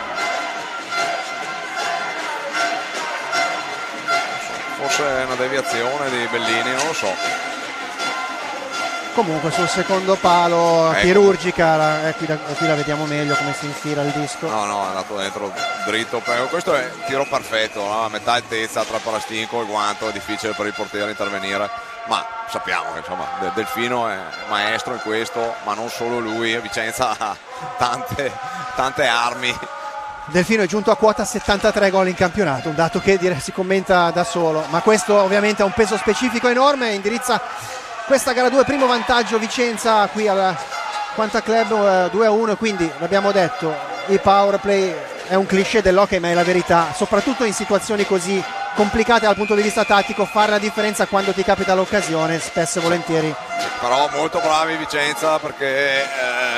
Forse è una deviazione di Bellini, non lo so. Comunque sul secondo palo, ecco, chirurgica, la, eh, qui, la, qui la vediamo meglio come si infila il disco. No, no, è andato dentro dritto. Questo è il tiro perfetto, no? A metà altezza tra Parastinco e guanto, è difficile per il portiere intervenire, ma sappiamo che insomma Delfino è maestro in questo, ma non solo lui, Vicenza ha tante, tante armi. Delfino è giunto a quota settantatré gol in campionato, un dato che direi si commenta da solo, ma questo ovviamente ha un peso specifico enorme, indirizza questa gara due, primo vantaggio Vicenza qui al Quanta Club eh, due a uno, quindi l'abbiamo detto, il power play è un cliché dell'hockey ma è la verità, soprattutto in situazioni così complicate dal punto di vista tattico, fare la differenza quando ti capita l'occasione, spesso e volentieri. Però molto bravi Vicenza, perché eh,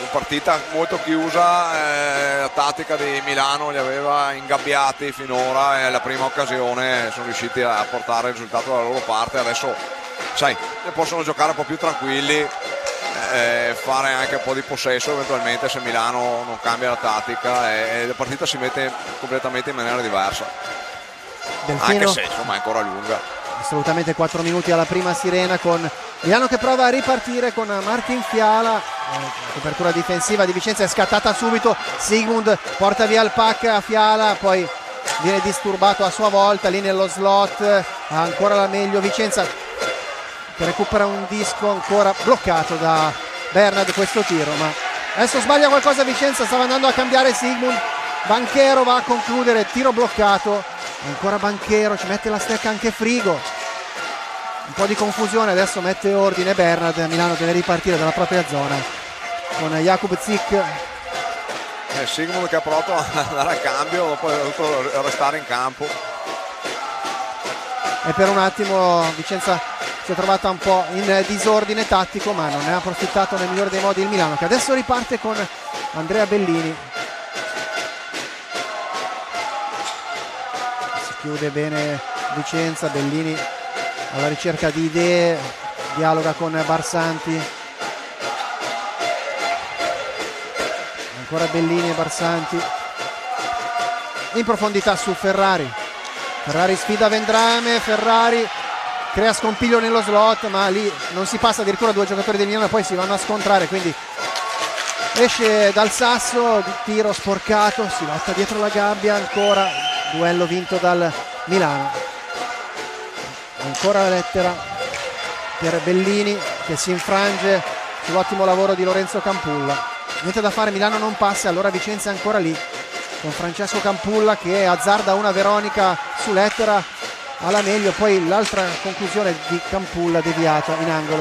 partita molto chiusa, eh, la tattica di Milano li aveva ingabbiati finora e la prima occasione sono riusciti a portare il risultato dalla loro parte. Adesso sai, possono giocare un po' più tranquilli, eh, fare anche un po' di possesso eventualmente se Milano non cambia la tattica, e, e la partita si mette completamente in maniera diversa. Delfino, anche se insomma è ancora lunga. Assolutamente, quattro minuti alla prima sirena con Milano che prova a ripartire con Martin Fiala. Eh, copertura difensiva di Vicenza è scattata subito, Sigmund porta via il pack a Fiala, poi viene disturbato a sua volta lì nello slot. Ancora la meglio Vicenza che recupera un disco ancora bloccato da Bernard questo tiro, ma adesso sbaglia qualcosa Vicenza, stava andando a cambiare Sigmund, Banchero va a concludere, tiro bloccato, ancora Banchero, ci mette la stecca anche Frigo, un po' di confusione, adesso mette ordine Bernard. Milano deve ripartire dalla propria zona con Jakub Zick. eh, Sigmund che ha provato ad andare a cambio, dopo è dovuto restare in campo, E per un attimo Vicenza si è trovata un po' in disordine tattico, ma non ne ha approfittato nel migliore dei modi il Milano, che adesso riparte con Andrea Bellini. Si chiude bene Vicenza, Bellini alla ricerca di idee, dialoga con Barsanti. Ancora Bellini e Barsanti. In profondità su Ferrari. Ferrari sfida Vendrame, Ferrari crea scompiglio nello slot, ma lì non si passa, addirittura due giocatori del Milano e poi si vanno a scontrare, quindi esce dal sasso, tiro sporcato, si lotta dietro la gabbia, ancora duello vinto dal Milano. Ancora la lettera per Bellini che si infrange sull'ottimo lavoro di Lorenzo Campulla. Niente da fare, Milano non passa, allora Vicenza è ancora lì con Francesco Campulla che azzarda una Veronica su lettera alla meglio, poi l'altra conclusione di Campulla deviata in angolo.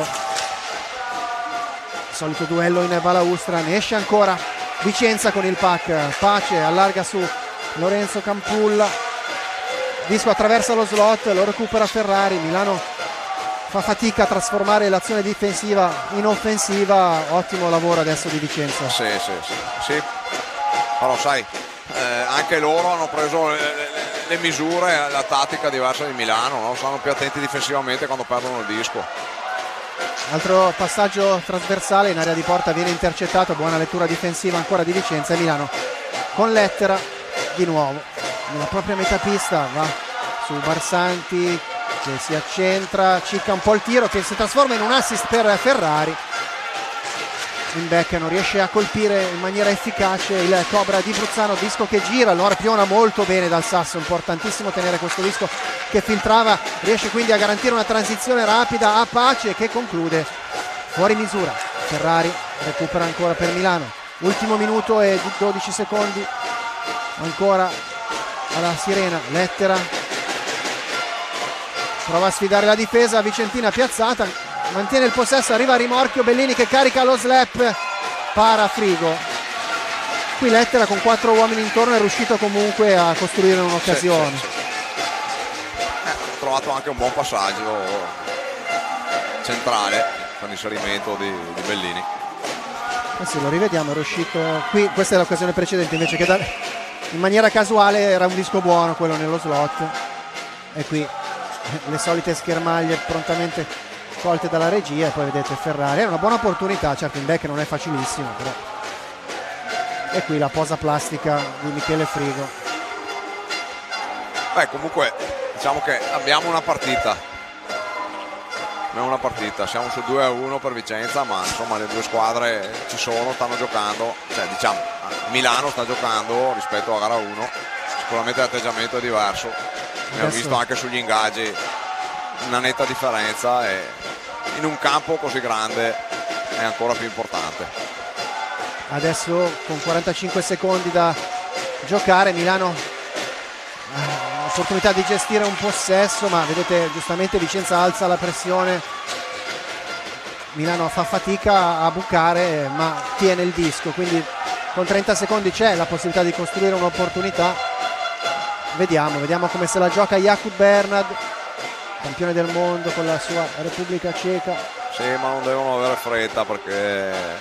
Solito duello in balaustra, ne esce ancora Vicenza con il pack, Pace allarga su Lorenzo Campulla, disco attraversa lo slot, lo recupera Ferrari. Milano fa fatica a trasformare l'azione difensiva in offensiva, ottimo lavoro adesso di Vicenza. Sì, sì, sì, sì. Però sai, eh, anche loro hanno preso le, le, le misure, la tattica diversa di Milano, no? Stanno più attenti difensivamente quando perdono il disco. Altro passaggio trasversale in area di porta viene intercettato, buona lettura difensiva ancora di Vicenza, e Milano con lettera di nuovo nella propria metà pista, va su Barsanti che si accentra, cicca un po' il tiro che si trasforma in un assist per Ferrari. In back non riesce a colpire in maniera efficace il Cobra di Bruzzano, disco che gira, allora piona molto bene dal sasso, importantissimo tenere questo disco che filtrava, riesce quindi a garantire una transizione rapida a Pace che conclude fuori misura. Ferrari recupera ancora per Milano, ultimo minuto e dodici secondi ancora alla sirena. Lettera prova a sfidare la difesa vicentina piazzata, mantiene il possesso, arriva a rimorchio Bellini che carica lo slap, para Frigo. Qui Lettera con quattro uomini intorno è riuscito comunque a costruire un'occasione. Sì, sì, sì. Eh, ho trovato anche un buon passaggio centrale con l'inserimento di, di Bellini. Eh sì, lo rivediamo, è riuscito qui, questa è l'occasione precedente invece che da, in maniera casuale era un disco buono quello nello slot, e qui le solite schermaglie prontamente colte dalla regia, e poi vedete Ferrari, è una buona opportunità, certo in back non è facilissimo, però. E qui la posa plastica di Michele Frigo. Beh, comunque diciamo che abbiamo una partita abbiamo una partita siamo su due a uno per Vicenza, ma insomma le due squadre ci sono, stanno giocando, cioè diciamo Milano sta giocando rispetto a gara uno, sicuramente l'atteggiamento è diverso. Abbiamo visto anche sugli ingaggi una netta differenza, e in un campo così grande è ancora più importante. Adesso con quarantacinque secondi da giocare Milano ha l'opportunità di gestire un possesso, ma vedete giustamente Vicenza alza la pressione, Milano fa fatica a bucare ma tiene il disco, quindi con trenta secondi c'è la possibilità di costruire un'opportunità. Vediamo, vediamo come se la gioca Jakub Bernard, campione del mondo con la sua Repubblica Ceca. Sì, ma non devono avere fretta, perché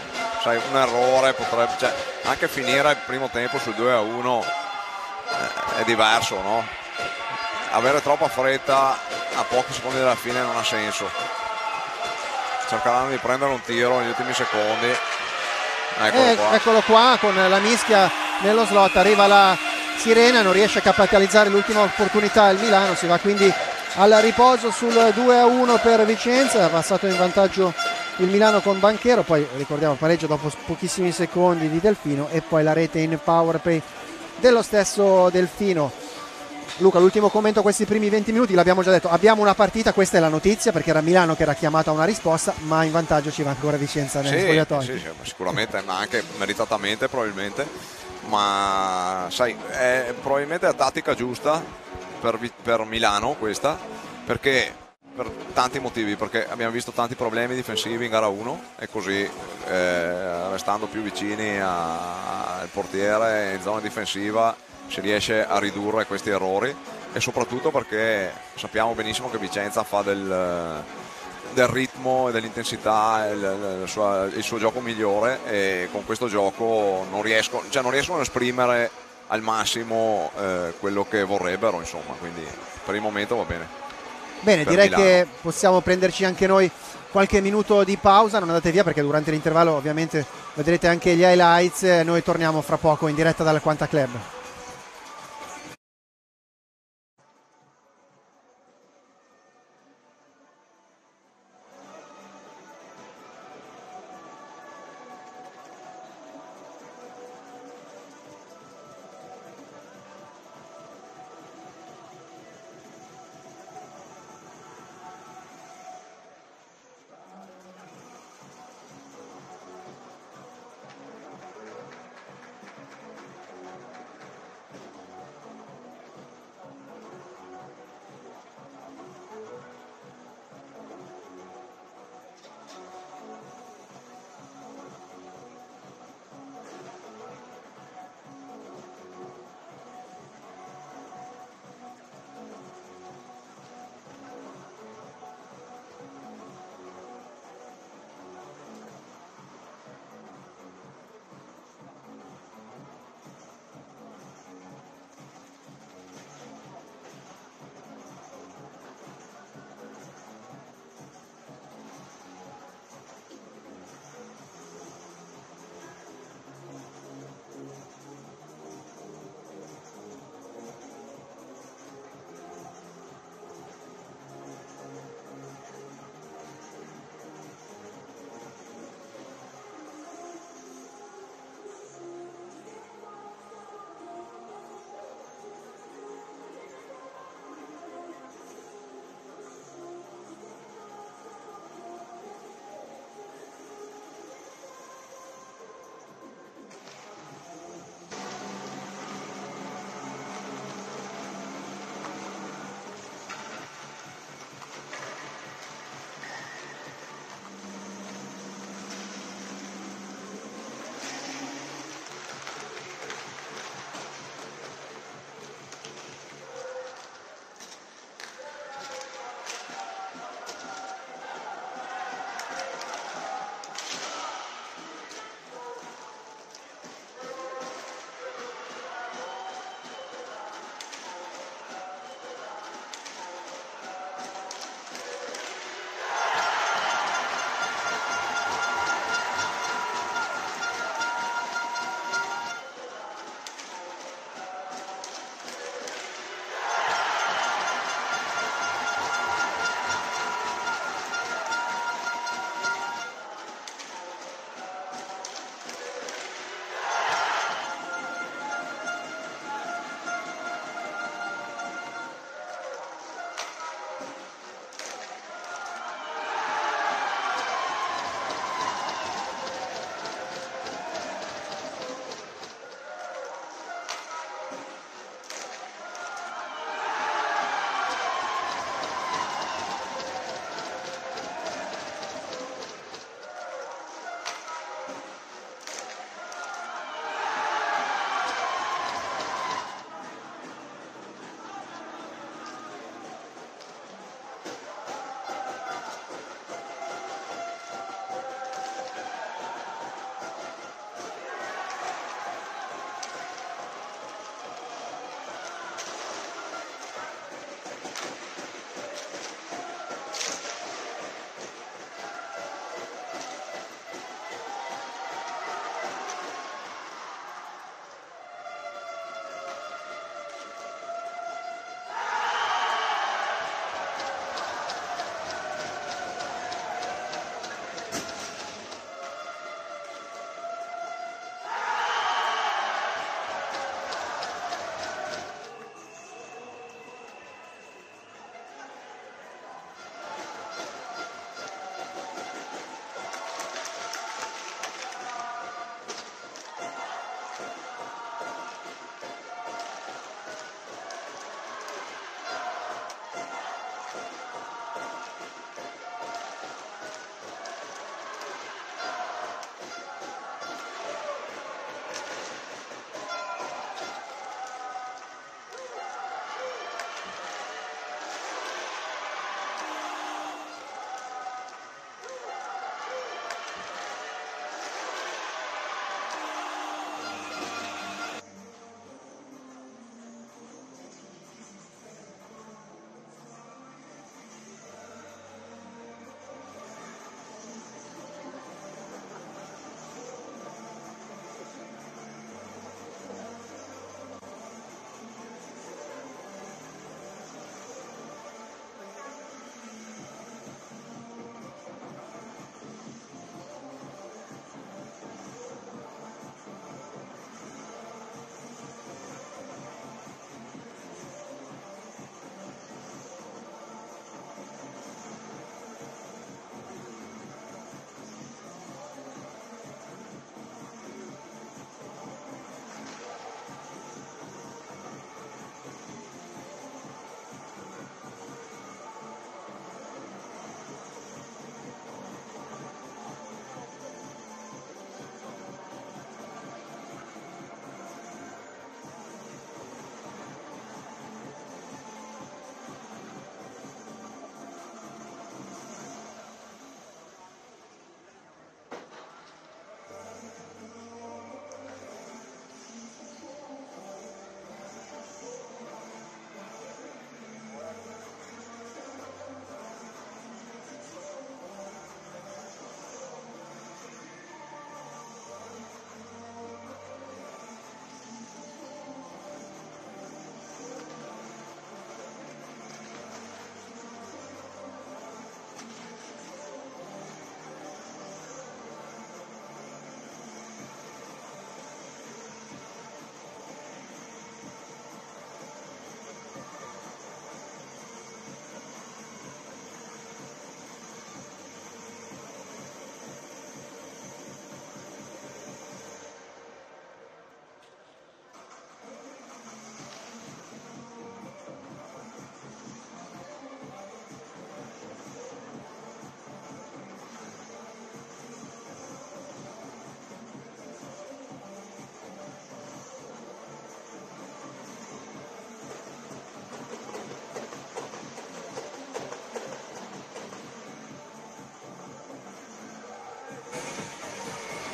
sai, un errore potrebbe, cioè, anche finire il primo tempo sul due a uno eh, è diverso, no? Avere troppa fretta a pochi secondi dalla fine non ha senso. Cercheranno di prendere un tiro negli ultimi secondi. Eccolo, eh, qua. Eccolo qua con la mischia nello slot, arriva la sirena, non riesce a capitalizzare l'ultima opportunità il Milano, si va quindi al riposo sul due a uno per Vicenza, ha passato in vantaggio il Milano con Banchero, poi ricordiamo il pareggio dopo pochissimi secondi di Delfino e poi la rete in power play dello stesso Delfino. Luca, l'ultimo commento a questi primi venti minuti, l'abbiamo già detto, abbiamo una partita, questa è la notizia perché era Milano che era chiamata a una risposta, ma in vantaggio ci va ancora Vicenza nel sì, spogliatoio. sì, sì, sicuramente, ma anche meritatamente probabilmente, ma sai, è probabilmente la tattica giusta per, per Milano questa, perché per tanti motivi, perché abbiamo visto tanti problemi difensivi in gara uno e così eh, restando più vicini a, al portiere in zona difensiva si riesce a ridurre questi errori, e soprattutto perché sappiamo benissimo che Vicenza fa del, del ritmo e dell'intensità il, il, suo, il suo gioco migliore, e con questo gioco non, riesco, cioè non riescono a esprimere al massimo eh, quello che vorrebbero, insomma, quindi per il momento va bene. Bene, per direi Milano. che possiamo prenderci anche noi qualche minuto di pausa, non andate via perché durante l'intervallo ovviamente vedrete anche gli highlights, noi torniamo fra poco in diretta dal Quanta Club.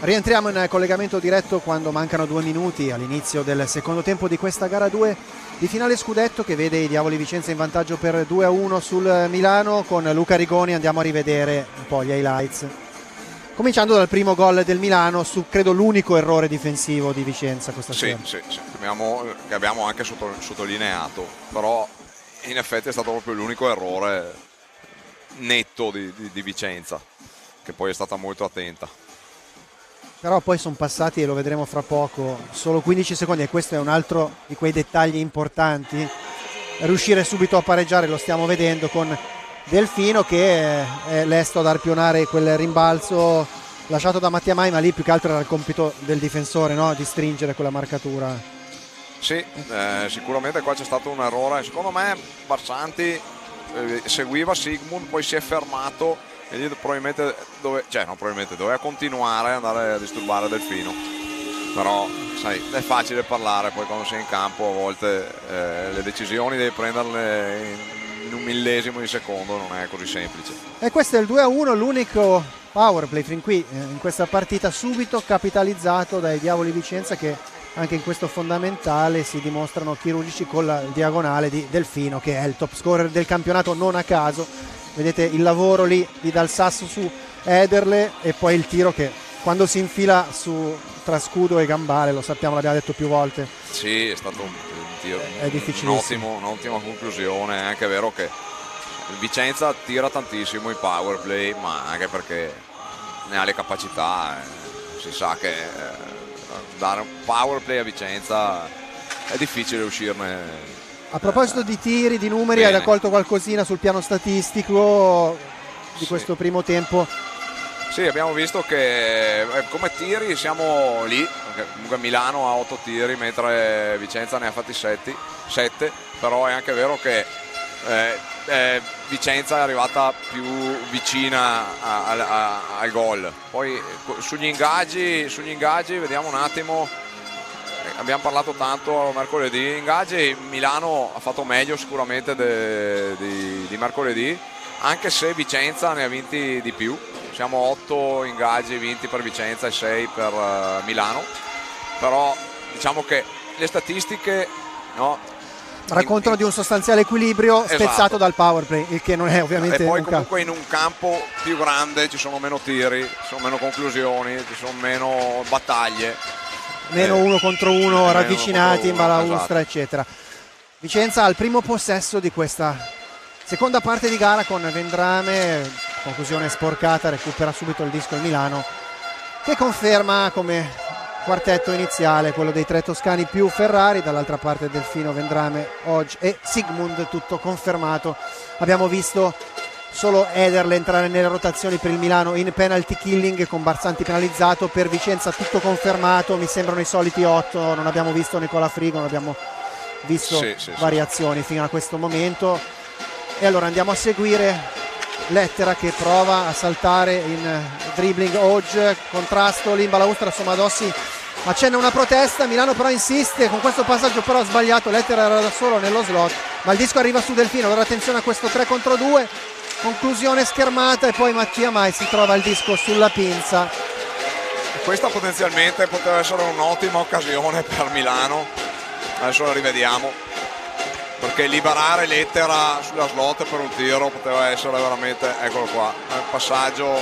Rientriamo in collegamento diretto quando mancano due minuti all'inizio del secondo tempo di questa gara due di finale scudetto, che vede i Diavoli Vicenza in vantaggio per due a uno sul Milano. Con Luca Rigoni andiamo a rivedere un po' gli highlights, cominciando dal primo gol del Milano su, credo, l'unico errore difensivo di Vicenza questa sì, sera. Sì, sì, abbiamo, che abbiamo anche sotto, sottolineato, però in effetti è stato proprio l'unico errore netto di, di, di Vicenza, che poi è stata molto attenta. Però poi sono passati, e lo vedremo fra poco, solo quindici secondi, e questo è un altro di quei dettagli importanti. Riuscire subito a pareggiare, lo stiamo vedendo con Delfino che è lesto ad arpionare quel rimbalzo lasciato da Mattia Mai, ma lì più che altro era il compito del difensore, no? Di stringere quella marcatura. Sì, eh, sicuramente qua c'è stato un errore. Secondo me Barsanti eh, seguiva Sigmund, poi si è fermato e lì probabilmente dove, cioè no, probabilmente doveva continuare ad andare a disturbare Delfino, però sai, è facile parlare, poi quando sei in campo a volte eh, le decisioni devi prenderle in, in un millesimo di secondo, non è così semplice. E questo è il due a uno, l'unico power play fin qui eh, in questa partita, subito capitalizzato dai Diavoli Vicenza, che anche in questo fondamentale si dimostrano chirurgici con la diagonale di Delfino, che è il top scorer del campionato non a caso. Vedete il lavoro lì di dal sasso su Ederle, e poi il tiro che quando si infila su tra scudo e gambale, lo sappiamo, l'abbiamo detto più volte. Sì, è stato un, un tiro, è difficilissimo. Un'ottima conclusione. È anche vero che il Vicenza tira tantissimo in power play, ma anche perché ne ha le capacità. Eh, si sa che eh, dare un power play a Vicenza è difficile uscirne. A proposito di tiri, di numeri, Bene. hai raccolto qualcosina sul piano statistico di Sì. questo primo tempo? Sì, abbiamo visto che eh, come tiri siamo lì, perché comunque Milano ha otto tiri mentre Vicenza ne ha fatti sette, però è anche vero che eh, eh, Vicenza è arrivata più vicina a, a, a, al gol. Poi sugli ingaggi, sugli ingaggi vediamo un attimo. Abbiamo parlato tanto mercoledì ingaggi, Milano ha fatto meglio sicuramente de, di, di mercoledì, anche se Vicenza ne ha vinti di più. Siamo otto ingaggi vinti per Vicenza e sei per uh, Milano, però diciamo che le statistiche, no, raccontano in, di un sostanziale equilibrio, esatto, spezzato dal power play, il che non è ovviamente e poi un comunque caso. In un campo più grande ci sono meno tiri, ci sono meno conclusioni, ci sono meno battaglie, meno eh, uno contro uno, eh, ravvicinati in balaustra, esatto, eccetera. Vicenza al primo possesso di questa seconda parte di gara con Vendrame, conclusione sporcata, recupera subito il disco il Milano, che conferma come quartetto iniziale quello dei tre toscani più Ferrari, dall'altra parte Delfino, Vendrame, Hodge e Sigmund, tutto confermato. Abbiamo visto solo Ederle entrare nelle rotazioni per il Milano in penalty killing con Barsanti penalizzato. Per Vicenza tutto confermato, mi sembrano i soliti otto, non abbiamo visto Nicola Frigo, non abbiamo visto sì, sì, variazioni sì. fino a questo momento. E allora andiamo a seguire Lettera che prova a saltare in dribbling, Hodge, contrasto lì in balaustra, Somadossi accenna una protesta, Milano però insiste con questo passaggio, però ha sbagliato, Lettera era da solo nello slot, ma il disco arriva su Delfino. Allora attenzione a questo tre contro due, conclusione schermata, e poi Mattia Mai si trova il disco sulla pinza. Questa potenzialmente poteva essere un'ottima occasione per Milano, adesso la rivediamo, perché liberare Lettera sulla slot per un tiro poteva essere veramente, eccolo qua, il passaggio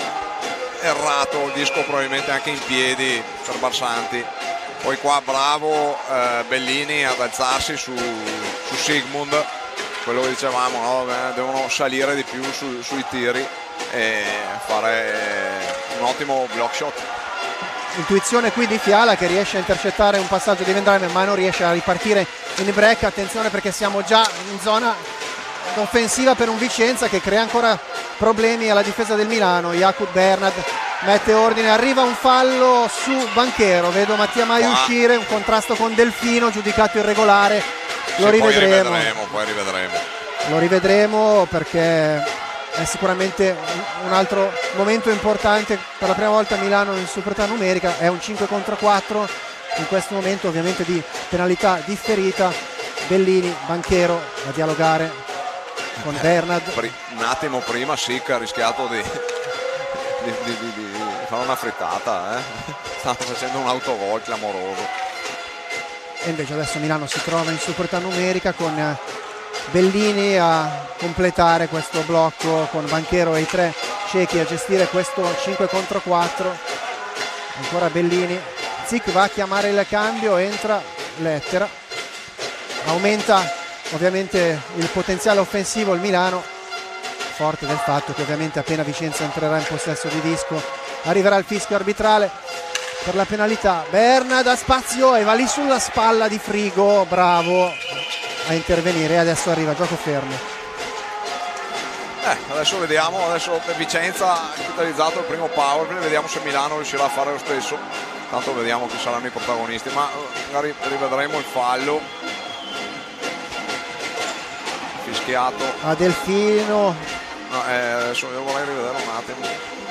errato, il disco probabilmente anche in piedi per Barsanti. Poi qua bravo eh, Bellini ad alzarsi su, su Sigmund, quello che dicevamo, no? Beh, devono salire di più su, sui tiri e fare un ottimo block shot. Intuizione qui di Fiala che riesce a intercettare un passaggio di Vendrame, ma non riesce a ripartire in break. Attenzione perché siamo già in zona offensiva per un Vicenza che crea ancora problemi alla difesa del Milano. Jakub Bernard mette ordine, arriva un fallo su Banchero, vedo Mattia Mai Qua. uscire, un contrasto con Delfino giudicato irregolare, lo sì, rivedremo. Poi rivedremo, poi rivedremo. Lo rivedremo perché è sicuramente un altro momento importante. Per la prima volta Milano in superiorità numerica, è un cinque contro quattro in questo momento, ovviamente di penalità differita. Bellini, Banchero a dialogare con Bernard. Un attimo prima Sic ha rischiato di, di, di, di fare una frittata, eh? Stanno facendo un autogol clamoroso. E invece adesso Milano si trova in superiorità numerica con Bellini a completare questo blocco, con Banchero e i tre cechi a gestire questo cinque contro quattro. Ancora Bellini, Zic va a chiamare il cambio, entra Lettera, aumenta ovviamente il potenziale offensivo il Milano, forte del fatto che ovviamente appena Vicenza entrerà in possesso di disco arriverà il fischio arbitrale per la penalità. Berna da spazio e va lì sulla spalla di Frigo, bravo a intervenire, e adesso arriva gioco fermo. Eh, adesso vediamo, adesso per Vicenza ha capitalizzato il primo power play, vediamo se Milano riuscirà a fare lo stesso, tanto vediamo chi saranno i protagonisti, ma magari rivedremo il fallo fischiato a Delfino. No, eh, adesso io vorrei rivedere un attimo.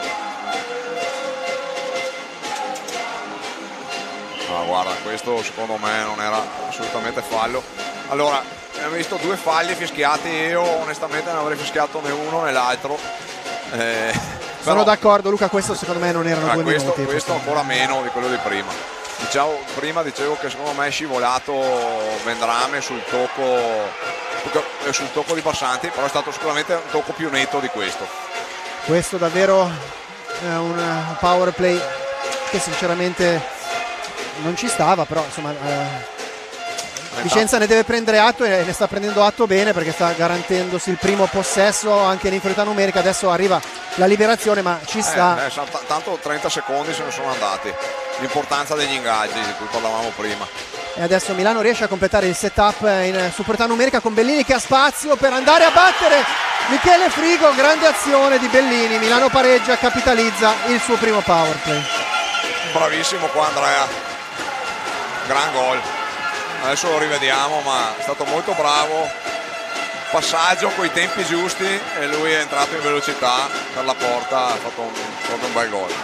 Ah, guarda, questo secondo me non era assolutamente fallo. Allora, abbiamo visto due falli fischiati, io onestamente non avrei fischiato né uno né l'altro. Eh, Sono però, d'accordo Luca, questo secondo me non erano ah, due questo, minuti. Questo ancora meno di quello di prima. Diciamo, prima dicevo che secondo me è scivolato Vendrame sul tocco sul tocco di Bassanti, però è stato sicuramente un tocco più netto di questo. Questo davvero è un power play che sinceramente non ci stava, però insomma eh, Vicenza ne deve prendere atto e ne sta prendendo atto bene, perché sta garantendosi il primo possesso anche in inferiorità numerica. Adesso arriva la liberazione, ma ci sta. Eh, eh, t- tanto trenta secondi se ne sono andati. L'importanza degli ingaggi di cui parlavamo prima. E adesso Milano riesce a completare il setup in superiorità numerica con Bellini che ha spazio per andare a battere Michele Frigo. Grande azione di Bellini, Milano pareggia, capitalizza il suo primo power play. Bravissimo qua Andrea, gran gol. Adesso lo rivediamo, ma è stato molto bravo, passaggio con i tempi giusti e lui è entrato in velocità per la porta, ha fatto un, fatto un bel gol.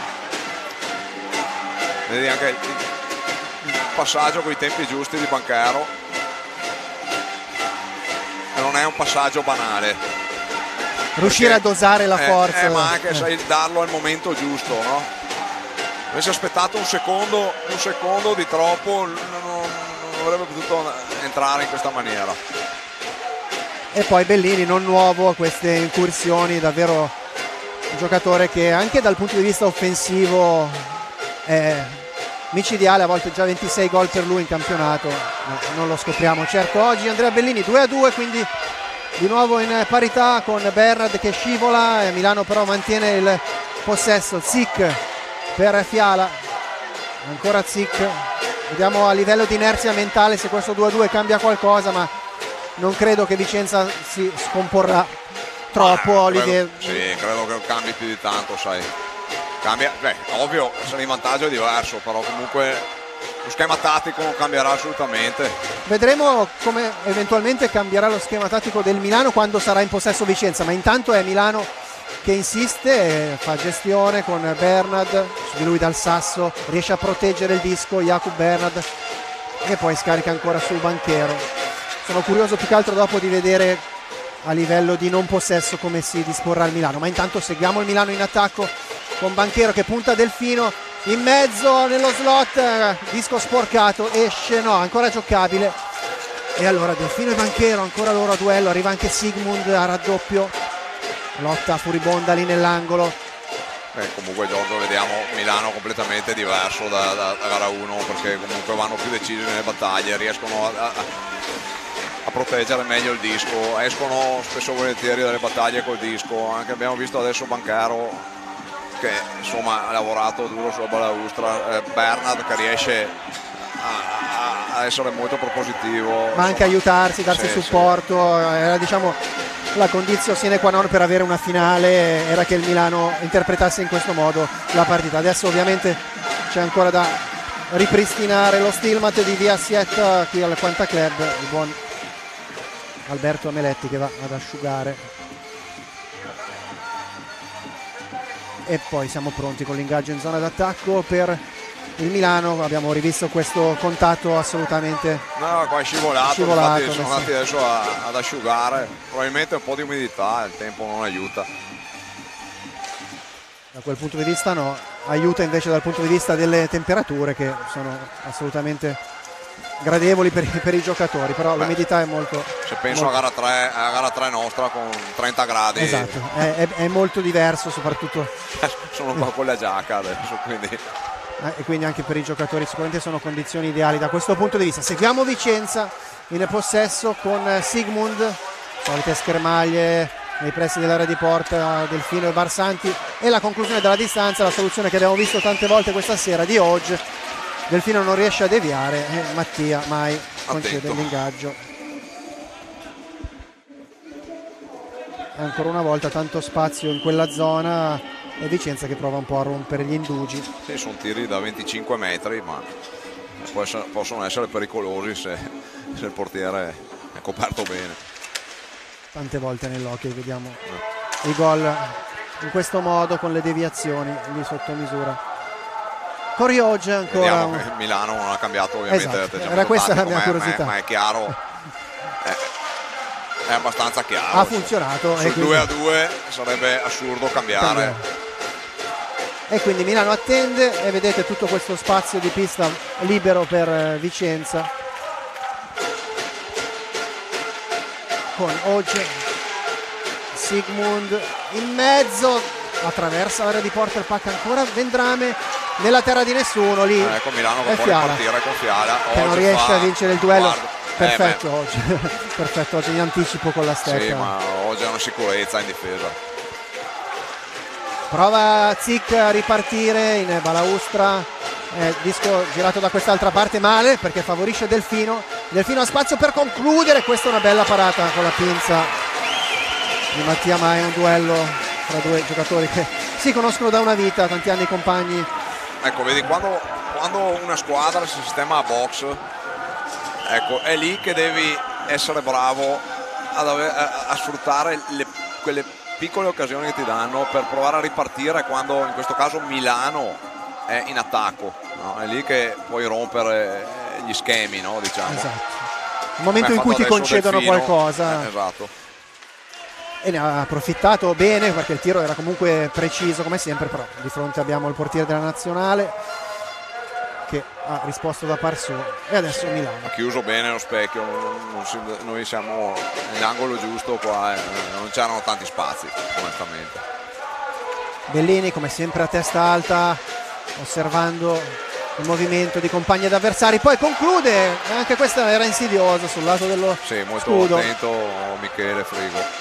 Vedi anche il, il passaggio con i tempi giusti di Banchero, e non è un passaggio banale, riuscire a dosare la eh, forza, eh, ma anche eh. sai darlo al momento giusto, no? Avessi aspettato un secondo un secondo di troppo non, non avrebbe potuto entrare in questa maniera. E poi Bellini non nuovo a queste incursioni, davvero un giocatore che anche dal punto di vista offensivo è micidiale, a volte già ventisei gol per lui in campionato, no, non lo scopriamo certo oggi. Andrea Bellini due a due, quindi di nuovo in parità con Bernard che scivola, e Milano però mantiene il possesso. Zic per Fiala, ancora Zic, vediamo a livello di inerzia mentale se questo due a due cambia qualcosa, ma non credo che Vicenza si scomporrà troppo. Ah, credo, Olivier. sì, credo che non cambi più di tanto, sai. Cambia, beh, ovvio, essere in vantaggio è diverso, però comunque lo schema tattico non cambierà assolutamente. Vedremo come eventualmente cambierà lo schema tattico del Milano quando sarà in possesso Vicenza, ma intanto è Milano che insiste, fa gestione con Bernard, su di lui dal sasso, riesce a proteggere il disco Jakub Bernard, e poi scarica ancora sul Banchero. Sono curioso più che altro dopo di vedere a livello di non possesso come si disporrà il Milano, ma intanto seguiamo il Milano in attacco con Banchero che punta Delfino in mezzo nello slot, disco sporcato, esce, no, ancora giocabile, e allora Delfino e Banchero ancora loro a duello, arriva anche Sigmund a raddoppio, lotta furibonda lì nell'angolo. Eh, comunque Giorgio, vediamo Milano completamente diverso da, da, da gara uno, perché comunque vanno più decisi nelle battaglie, riescono a, a, a proteggere meglio il disco, escono spesso e volentieri dalle battaglie col disco. Anche abbiamo visto adesso Banchero che insomma ha lavorato duro sulla balaustra, eh, Bernard che riesce a, a essere molto propositivo, ma anche aiutarsi, darsi sì, supporto, sì. Era diciamo la condizione sine qua non per avere una finale, era che il Milano interpretasse in questo modo la partita. Adesso ovviamente c'è ancora da ripristinare lo stilmat di Via Sietta qui al Quanta Club, il buon Alberto Ameletti che va ad asciugare. E poi siamo pronti con l'ingaggio in zona d'attacco per il Milano. Abbiamo rivisto questo contatto assolutamente no, qua è scivolato, scivolato, infatti sono andati adesso a, ad asciugare, probabilmente un po' di umidità, il tempo non aiuta. Da quel punto di vista no. aiuta invece dal punto di vista delle temperature, che sono assolutamente gradevoli per, per i giocatori, però Beh, l'umidità è molto... Se penso molto... a gara tre, a gara tre nostra con trenta gradi... Esatto, è, è, è molto diverso, soprattutto... Sono qua con la giacca adesso, quindi... Eh, e quindi anche per i giocatori sicuramente sono condizioni ideali da questo punto di vista. Seguiamo Vicenza in possesso con Sigmund, solite schermaglie nei pressi dell'area di porta, Delfino e Barsanti, e la conclusione della distanza, la soluzione che abbiamo visto tante volte questa sera di Hodge. Delfino non riesce a deviare e Mattia mai concede l'ingaggio. Ancora una volta tanto spazio in quella zona e Vicenza che prova un po' a rompere gli indugi. Sì, sono tiri da venticinque metri, ma possono essere pericolosi se, se il portiere è coperto bene. Tante volte nell'hockey vediamo i gol in questo modo, con le deviazioni lì sotto misura. Cory Hodge ancora un... Milano non ha cambiato ovviamente, esatto, era questa la mia curiosità, ma è, ma è chiaro, è, è abbastanza chiaro, ha funzionato, sul e due a due sarebbe assurdo cambiare. cambiare e quindi Milano attende e vedete tutto questo spazio di pista libero per Vicenza, con Hodge, Sigmund in mezzo, attraversa l'area di porta, il pack ancora Vendrame nella terra di nessuno, lì eh, ecco Milano che è può Fiala ripartire con Fiala, che non riesce fa... a vincere il duello. Guarda. Perfetto eh, oggi, perfetto oggi in anticipo con la stecca. Sì, ma oggi è una sicurezza in difesa. Prova Zic a ripartire in balaustra, eh, disco girato da quest'altra parte male perché favorisce Delfino. Delfino ha spazio per concludere, questa è una bella parata con la pinza di Mattia Mai, un duello tra due giocatori che si conoscono da una vita, tanti anni compagni. Ecco, vedi, quando, quando una squadra si sistema a box, ecco, è lì che devi essere bravo ad ave- a, a sfruttare le, quelle piccole occasioni che ti danno per provare a ripartire quando in questo caso Milano è in attacco, no? È lì che puoi rompere gli schemi, no? Diciamo. Esatto. Il momento in cui ti concedono Delfino, qualcosa. Eh, esatto. E ne ha approfittato bene perché il tiro era comunque preciso come sempre, però di fronte abbiamo il portiere della nazionale che ha risposto da par suo, e adesso Milano ha chiuso bene lo specchio, non si, noi siamo nell'angolo giusto qua, eh, non c'erano tanti spazi onestamente. Bellini come sempre a testa alta, osservando il movimento di compagni ed avversari, poi conclude, anche questa era insidiosa sul lato dello sì, molto scudo. attento Michele Frigo.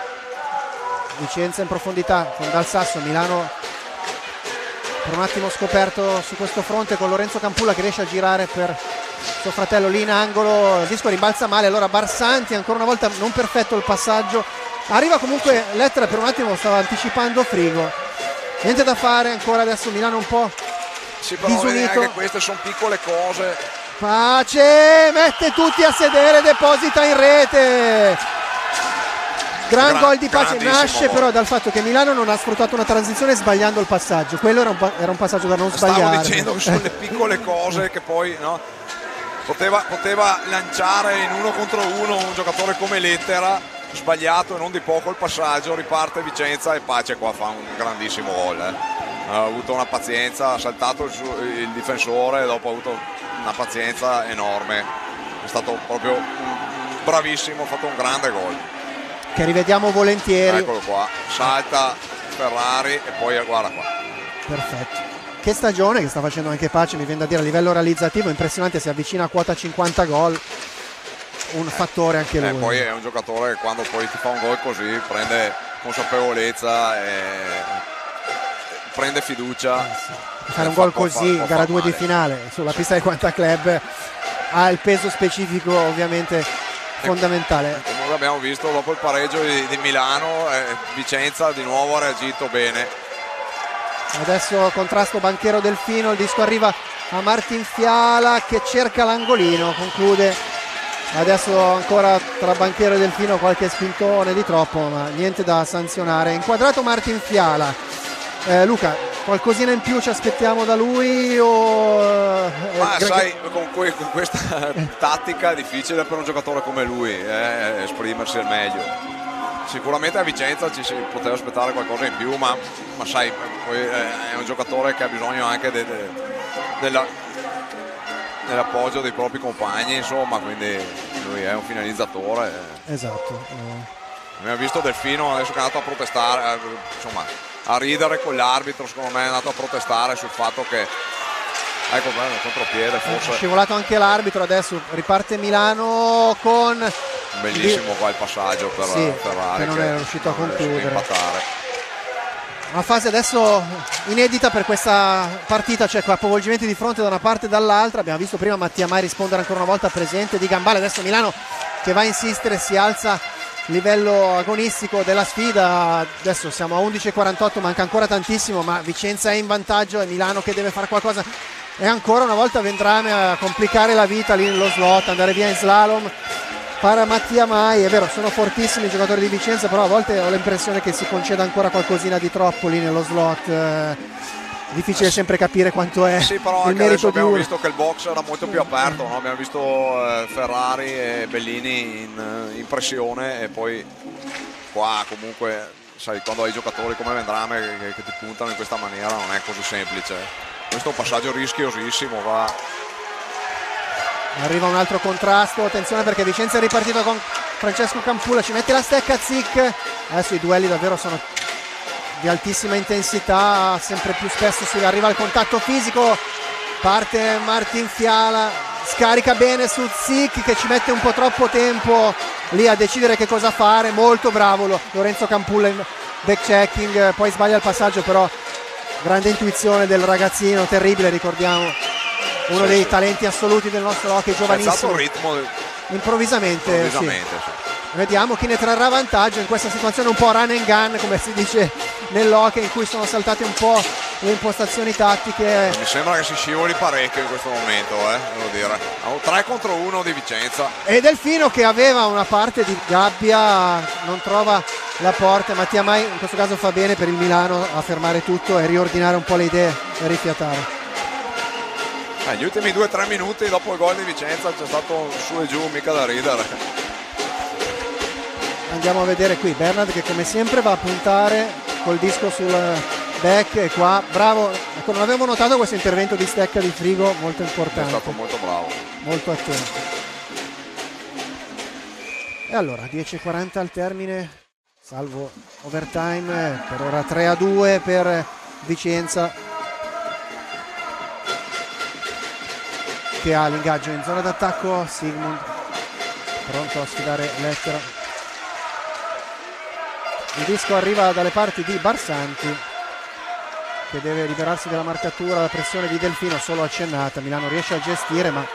Vicenza in profondità con Dal Sasso, Milano per un attimo scoperto su questo fronte con Lorenzo Campulla che riesce a girare per suo fratello lì in angolo, il disco rimbalza male, allora Barsanti ancora una volta non perfetto il passaggio, arriva comunque Lettera, per un attimo stava anticipando Frigo, niente da fare ancora, adesso Milano un po' sì, però disunito. Anche queste sono piccole cose. Pace mette tutti a sedere, deposita in rete. Gran Gran, gol di Pace, nasce gol. però dal fatto che Milano non ha sfruttato una transizione sbagliando il passaggio, quello era un, pa- era un passaggio da non Stavo sbagliare. Stavo dicendo che sono le piccole cose che poi no, poteva, poteva lanciare in uno contro uno un giocatore come Lettera, sbagliato e non di poco il passaggio, riparte Vicenza e Pace qua fa un grandissimo gol. Eh. Ha avuto una pazienza, ha saltato il, suo, il difensore e dopo ha avuto una pazienza enorme, è stato proprio un, bravissimo, ha fatto un grande gol. Che rivediamo volentieri. Eccolo qua, salta Ferrari e poi guarda qua. Perfetto. Che stagione che sta facendo anche Pace, mi viene da dire, a livello realizzativo impressionante, si avvicina a quota cinquanta gol, un fattore anche lui. Eh, poi è un giocatore che quando poi ti fa un gol così prende consapevolezza e prende fiducia. Eh sì. Fare un gol così in gara due di finale sulla pista del Quanta Club ha il peso specifico ovviamente fondamentale. Come abbiamo visto dopo il pareggio di, di Milano, eh, Vicenza di nuovo ha reagito bene. Adesso contrasto Banchero Delfino, il disco arriva a Martin Fiala che cerca l'angolino, conclude. Adesso ancora tra Banchero e Delfino qualche spintone di troppo, ma niente da sanzionare. Inquadrato Martin Fiala. Eh, Luca, qualcosina in più ci aspettiamo da lui o... Ma eh, sai, con, que- con questa tattica è difficile per un giocatore come lui eh, esprimersi al meglio. sicuramente a Vicenza ci si poteva aspettare qualcosa in più, ma, ma sai, poi è un giocatore che ha bisogno anche de, de, della, dell'appoggio dei propri compagni, insomma, quindi lui è un finalizzatore. Esatto. Abbiamo visto Delfino adesso che è andato a protestare, insomma, a ridere con l'arbitro, secondo me è andato a protestare sul fatto che, ecco, il contropiede forse. È scivolato anche l'arbitro, adesso riparte Milano con... Bellissimo qua il passaggio per sì, Ferrari che non che è riuscito a concludere. A una fase adesso inedita per questa partita, cioè capovolgimenti di fronte da una parte e dall'altra. Abbiamo visto prima Mattia Mai rispondere ancora una volta presente di Gambale, adesso Milano che va a insistere, si alza il livello agonistico della sfida. Adesso siamo a undici e quarantotto, manca ancora tantissimo, ma Vicenza è in vantaggio e Milano che deve fare qualcosa. E ancora una volta Vendrame a complicare la vita lì nello slot, andare via in slalom para Mattia Mai. È vero, sono fortissimi i giocatori di Vicenza, però a volte ho l'impressione che si conceda ancora qualcosina di troppo lì nello slot. Eh, difficile sempre capire quanto è sì, però il anche merito abbiamo di uno. visto che il box era molto più aperto, no? Abbiamo visto eh, Ferrari e Bellini in, in pressione, e poi qua comunque sai, quando hai giocatori come Vendrame che, che ti puntano in questa maniera non è così semplice. Questo è un passaggio rischiosissimo qua. Arriva un altro contrasto, attenzione perché Vicenza è ripartito con Francesco Campulla, ci mette la stecca Zic. Adesso i duelli davvero sono di altissima intensità, sempre più spesso si arriva al contatto fisico. Parte Martin Fiala, scarica bene su Zic che ci mette un po' troppo tempo lì a decidere che cosa fare. Molto bravo Lorenzo Campulla in back checking, poi sbaglia il passaggio, però grande intuizione del ragazzino, terribile, ricordiamo uno sì, dei sì. talenti assoluti del nostro hockey, giovanissimo. Il ritmo improvvisamente, improvvisamente sì. Sì. Vediamo chi ne trarrà vantaggio in questa situazione un po' run and gun, come si dice nell'hockey, in cui sono saltate un po' le impostazioni tattiche. Mi sembra che si scivoli parecchio in questo momento, eh, devo dire. tre contro uno di Vicenza. E Delfino che aveva una parte di gabbia non trova la porta. Mattia Mai in questo caso fa bene per il Milano a fermare tutto e riordinare un po' le idee e rifiatare. Eh, gli ultimi due tre minuti dopo il gol di Vicenza c'è stato un su e giù mica da ridere. Andiamo a vedere qui Bernard che come sempre va a puntare col disco sul back, e qua bravo, ecco, non avevo notato questo intervento di stecca di frigo molto importante, È stato molto bravo, molto attento. E allora dieci e quaranta al termine, salvo overtime, per ora tre a due per Vicenza, che ha l'ingaggio in zona d'attacco. Sigmund pronto a sfidare Lettera. Il disco arriva dalle parti di Barsanti che deve liberarsi della marcatura, la pressione di Delfino solo accennata. Milano riesce a gestire ma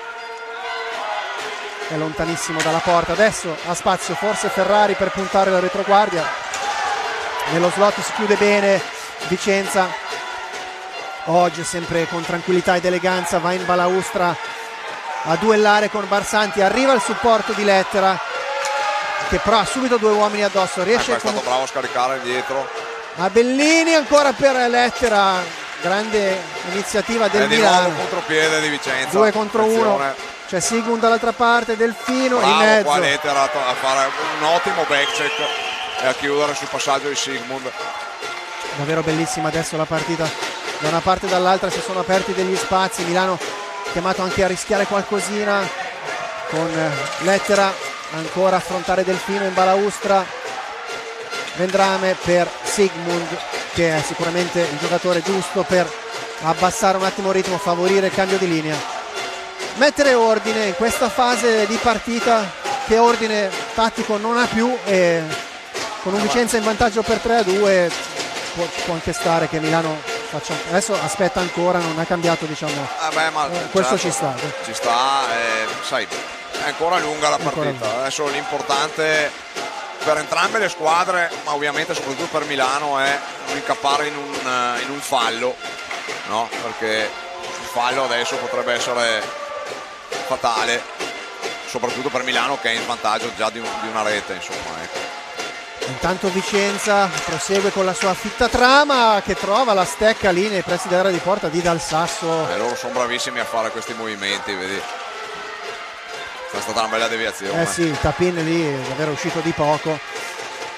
è lontanissimo dalla porta. Adesso ha spazio forse Ferrari per puntare la retroguardia, nello slot si chiude bene Vicenza. Oggi sempre con tranquillità ed eleganza va in balaustra a duellare con Barsanti. Arriva il supporto di Lettera che però ha subito due uomini addosso, riesce ecco, è stato bravo a scaricare dietro a Bellini, ancora per Lettera, grande iniziativa del è di Milano. nuovo contropiede di Vicenza, due contro uno, attenzione. c'è Sigmund dall'altra parte, Delfino Bravo in mezzo. qua Lettera a fare un ottimo backcheck e a chiudere sul passaggio di Sigmund. Davvero bellissima adesso la partita, da una parte e dall'altra si sono aperti degli spazi. Milano chiamato anche a rischiare qualcosina con Lettera, ancora affrontare Delfino in balaustra. Vendrame per Sigmund che è sicuramente il giocatore giusto per abbassare un attimo il ritmo, favorire il cambio di linea, mettere ordine in questa fase di partita che ordine tattico non ha più, e con un Vicenza in vantaggio per tre a due può, può anche stare che Milano faccia, adesso aspetta ancora, non ha cambiato, diciamo, eh beh, ma eh, questo certo, ci sta ci sta, eh, sai, è ancora lunga la Ancora partita. lunga. Adesso l'importante per entrambe le squadre, ma ovviamente soprattutto per Milano, è incappare in un, in un fallo, no? Perché il fallo adesso potrebbe essere fatale, soprattutto per Milano che è in vantaggio già di, un, di una rete, insomma, ecco. Intanto Vicenza prosegue con la sua fitta trama che trova la stecca lì nei pressi dell'area di porta di Dal Sasso. E loro sono bravissimi a fare questi movimenti, vedi? È stata una bella deviazione. Eh sì, il tapin lì è davvero uscito di poco.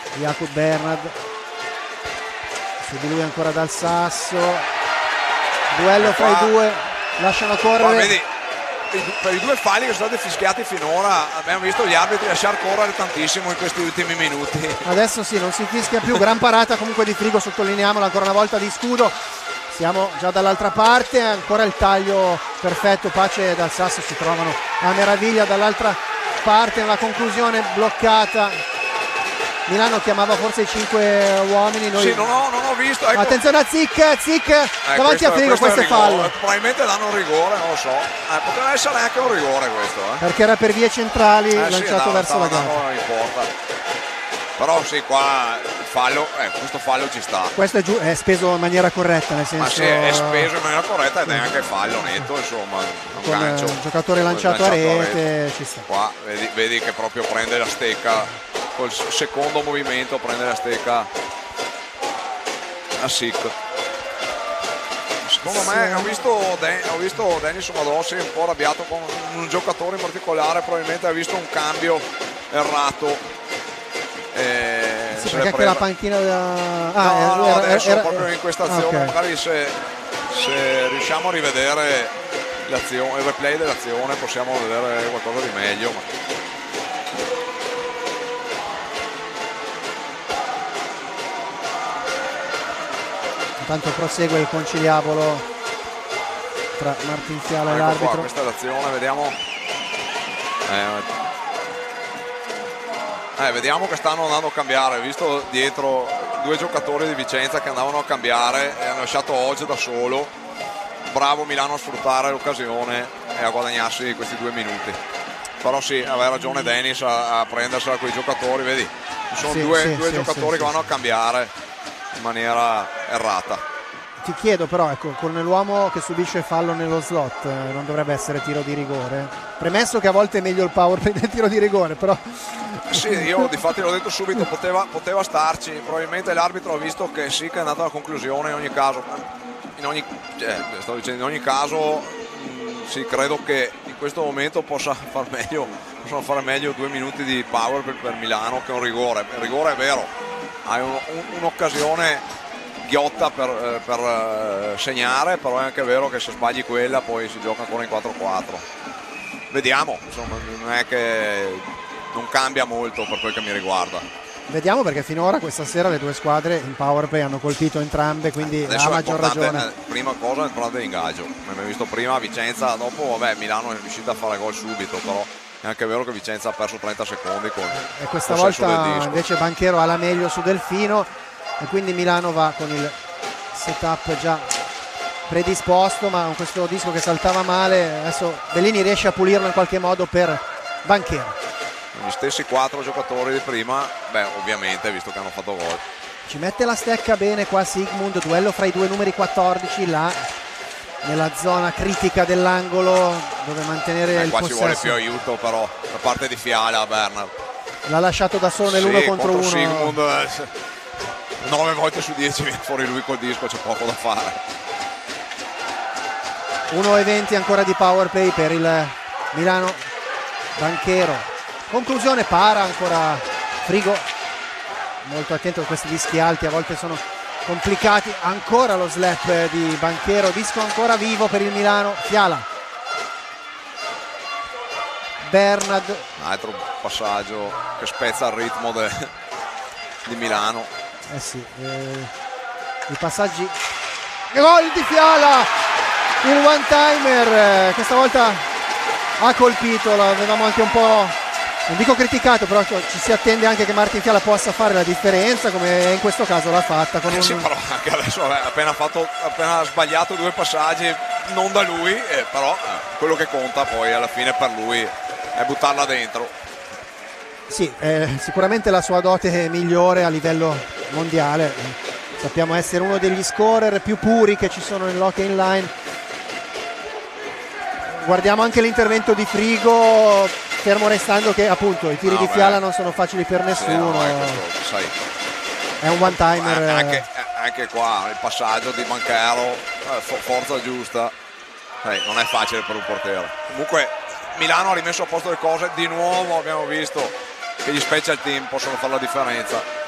Jakub Bernard, su di lui ancora Dal Sasso, duello fra i due, lasciano correre. Qua, vedi, per i due falli che sono stati fischiati finora abbiamo visto gli arbitri lasciare correre tantissimo in questi ultimi minuti. Adesso sì, non si fischia più, gran parata comunque di Frigo, sottolineiamola ancora una volta, di Scudo. Siamo già dall'altra parte, ancora il taglio perfetto, Pace e Dal Sasso si trovano a meraviglia dall'altra parte, nella conclusione bloccata. Milano chiamava forse i cinque uomini. Noi... Sì, non ho, non ho visto. Ecco. Attenzione a Zic, Zic eh, davanti questo, a Frigo, questo è, questo è fallo. Probabilmente danno un rigore, non lo so. Eh, poteva essere anche un rigore questo. Eh. Perché era per vie centrali, eh, lanciato sì, verso stava, la gara. Non importa. Però sì, qua il fallo, eh, questo fallo ci sta. Questo è, giu- è speso in maniera corretta, nel senso... Ma sì, è speso in maniera corretta ed è anche fallo netto, insomma, un con gancio. Il giocatore lanciato, lanciato a rete, a rete, ci sta. Qua vedi, vedi che proprio prende la stecca, col secondo movimento prende la stecca a Sic. Secondo sì. me ho visto, Den- ho visto Denis Madossi un po' arrabbiato con un giocatore in particolare, probabilmente ha visto un cambio errato. Eh, sì, perché anche la panchina da... ah, no, no, era, adesso era, proprio in questa azione okay. magari se, se riusciamo a rivedere l'azione, il replay dell'azione possiamo vedere qualcosa di meglio, ma... intanto prosegue il conciliabolo tra Martin Fiala ecco e l'arbitro. Qua, questa è l'azione, vediamo eh, Eh, vediamo che stanno andando a cambiare, visto dietro due giocatori di Vicenza che andavano a cambiare e hanno lasciato Oggi da solo. Bravo Milano a sfruttare l'occasione e a guadagnarsi questi due minuti. Però sì, aveva ragione Denis a, a prendersela quei giocatori, vedi, ci sono sì, due, sì, due sì, giocatori sì, che vanno sì. a cambiare in maniera errata. Ti chiedo però, ecco, con l'uomo che subisce fallo nello slot eh, non dovrebbe essere tiro di rigore? Premesso che a volte è meglio il power play del tiro di rigore, però... Sì, io difatti l'ho detto subito, poteva, poteva starci, probabilmente l'arbitro ha visto che sì, che è andata alla conclusione in ogni caso. In ogni, cioè, stavo dicendo, in ogni caso mh, sì, credo che in questo momento possa far meglio, possono fare meglio due minuti di power per, per Milano che un rigore. Il rigore è vero, hai un, un, un'occasione ghiotta per, per segnare, però è anche vero che se sbagli quella poi si gioca ancora in quattro quattro. Vediamo, insomma, non è che non cambia molto per quel che mi riguarda. Vediamo, perché finora questa sera le due squadre in power play hanno colpito entrambe, quindi adesso ha maggior ragione. Eh, prima cosa è il problema dell'ingaggio, abbiamo visto prima Vicenza, dopo vabbè Milano è riuscita a fare gol subito, però è anche vero che Vicenza ha perso trenta secondi con, e questa volta invece Banchero ha la meglio su Delfino e quindi Milano va con il setup già predisposto, ma con questo disco che saltava male adesso Bellini riesce a pulirlo in qualche modo per Banchero. Gli stessi quattro giocatori di prima, beh ovviamente visto che hanno fatto gol. Ci mette la stecca bene qua Sigmund, duello fra i due numeri quattordici là nella zona critica dell'angolo dove mantenere eh, il qua possesso. Ci vuole più aiuto però da parte di Fiala Bernard. L'ha lasciato da solo nell'uno sì, contro uno. Sigmund nove volte su dieci viene fuori lui col disco, c'è poco da fare. uno e venti ancora di power play per il Milano. Banchero, conclusione, para ancora Frigo, molto attento a questi dischi alti, a volte sono complicati. Ancora lo slap di Banchero, disco ancora vivo per il Milano. Fiala, Bernard, un altro passaggio che spezza il ritmo de, di Milano. Eh sì, eh, i passaggi, gol di Fiala, il one timer, eh, questa volta ha colpito, l'avevamo anche un po', non dico criticato, però ci si attende anche che Martin Fiala possa fare la differenza, come in questo caso l'ha fatta con eh un... sì, però anche adesso ha appena, fatto, appena sbagliato due passaggi, non da lui, eh, però eh, quello che conta poi alla fine per lui è buttarla dentro. Sì, eh, sicuramente la sua dote migliore a livello mondiale, sappiamo essere uno degli scorer più puri che ci sono nell'hockey inline. Guardiamo anche l'intervento di Frigo, fermo restando che appunto i tiri no, di Fiala beh. non sono facili per nessuno. Sì, no, è, questo, sai. È un one timer. Eh, anche, anche qua il passaggio di Banchero, eh, forza giusta, eh, non è facile per un portiere. Comunque Milano ha rimesso a posto le cose, di nuovo abbiamo visto che gli special team possono fare la differenza.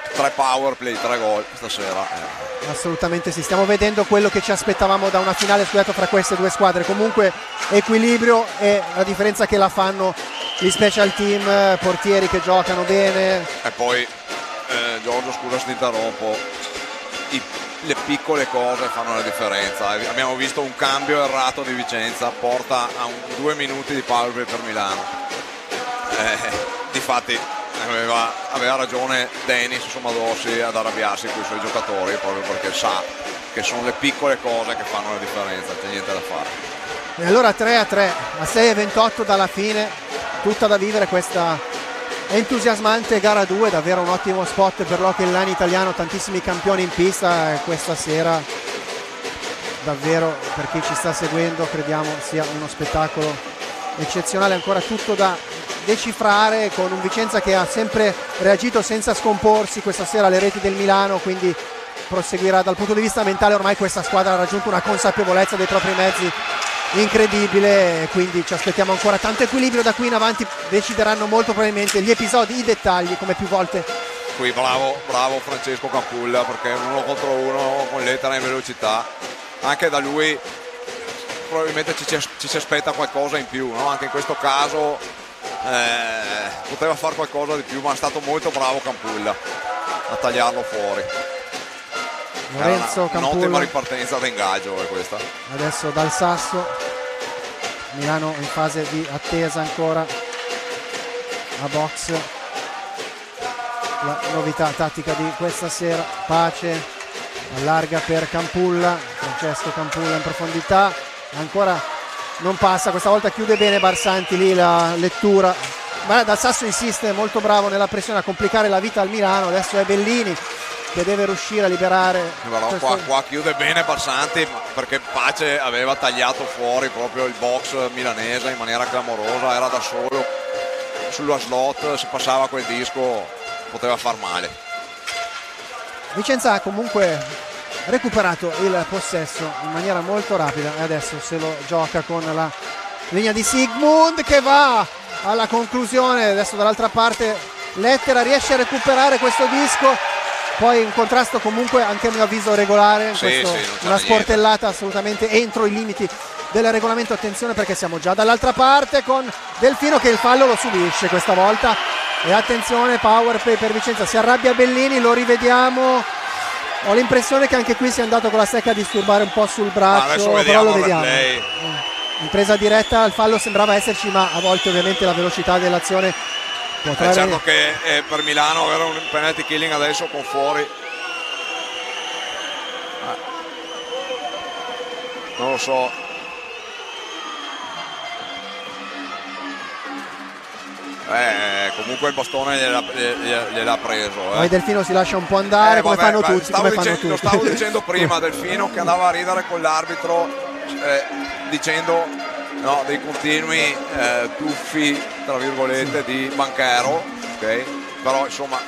tre power play, tre gol stasera. Eh. Assolutamente sì, stiamo vedendo quello che ci aspettavamo da una finale scudetto fra queste due squadre, comunque equilibrio e la differenza che la fanno gli special team, portieri che giocano bene. E poi eh, Giorgio, scusa se ti interrompo, i, le piccole cose fanno la differenza. Abbiamo visto un cambio errato di Vicenza, porta a un, due minuti di power play per Milano. Eh, difatti aveva, aveva ragione Denis Somadossi ad arrabbiarsi con i suoi giocatori, proprio perché sa che sono le piccole cose che fanno la differenza, c'è niente da fare. E allora tre a tre, a sei e ventotto dalla fine, tutta da vivere questa entusiasmante gara due, davvero un ottimo spot per l'Hockey Line italiano, tantissimi campioni in pista e questa sera davvero per chi ci sta seguendo crediamo sia uno spettacolo eccezionale, ancora tutto da decifrare, con un Vicenza che ha sempre reagito senza scomporsi questa sera alle reti del Milano, quindi proseguirà dal punto di vista mentale. Ormai questa squadra ha raggiunto una consapevolezza dei propri mezzi incredibile, quindi ci aspettiamo ancora tanto equilibrio da qui in avanti. Decideranno molto probabilmente gli episodi, i dettagli, come più volte. Qui bravo, bravo Francesco Campulla, perché uno contro uno con lettera in velocità, anche da lui probabilmente ci, ci si aspetta qualcosa in più, no? Anche in questo caso eh, poteva fare qualcosa di più, ma è stato molto bravo Campulla a tagliarlo fuori. Lorenzo una, Campulla, un'ottima ripartenza d'ingaggio è questa. Adesso dal sasso, Milano in fase di attesa ancora a box. La novità tattica di questa sera, Pace allarga per Campulla, Francesco Campulla in profondità, ancora non passa, questa volta chiude bene Barsanti lì la lettura, ma dal sasso insiste, molto bravo nella pressione a complicare la vita al Milano. Adesso è Bellini che deve riuscire a liberare. Però questo... qua, qua chiude bene Barsanti, perché Pace aveva tagliato fuori proprio il box milanese in maniera clamorosa, era da solo sulla slot, se passava quel disco poteva far male. Vicenza ha comunque recuperato il possesso in maniera molto rapida e adesso se lo gioca con la linea di Sigmund che va alla conclusione. Adesso dall'altra parte Lettera riesce a recuperare questo disco, poi in contrasto comunque anche a mio avviso regolare, sì, questo, sì, una sportellata assolutamente entro i limiti del regolamento. Attenzione perché siamo già dall'altra parte con Delfino che il fallo lo subisce questa volta, e attenzione, power play per Vicenza, si arrabbia Bellini, lo rivediamo. Ho l'impressione che anche qui sia andato con la secca a disturbare un po' sul braccio, ah, però lo vediamo. Replay. In presa diretta il fallo sembrava esserci, ma a volte ovviamente la velocità dell'azione può è certo che eh, per Milano era un penalty killing adesso con fuori. Ah. Non lo so. Eh, comunque il bastone gliel'ha, gliel'ha preso. Eh. Poi Delfino si lascia un po' andare, eh, come vabbè, fanno tutti. Stavo come dicendo, fanno tutti. Lo stavo dicendo prima, Delfino che andava a ridere con l'arbitro eh, dicendo no, dei continui eh, tuffi, tra virgolette, sì, di Banchero, ok? Però insomma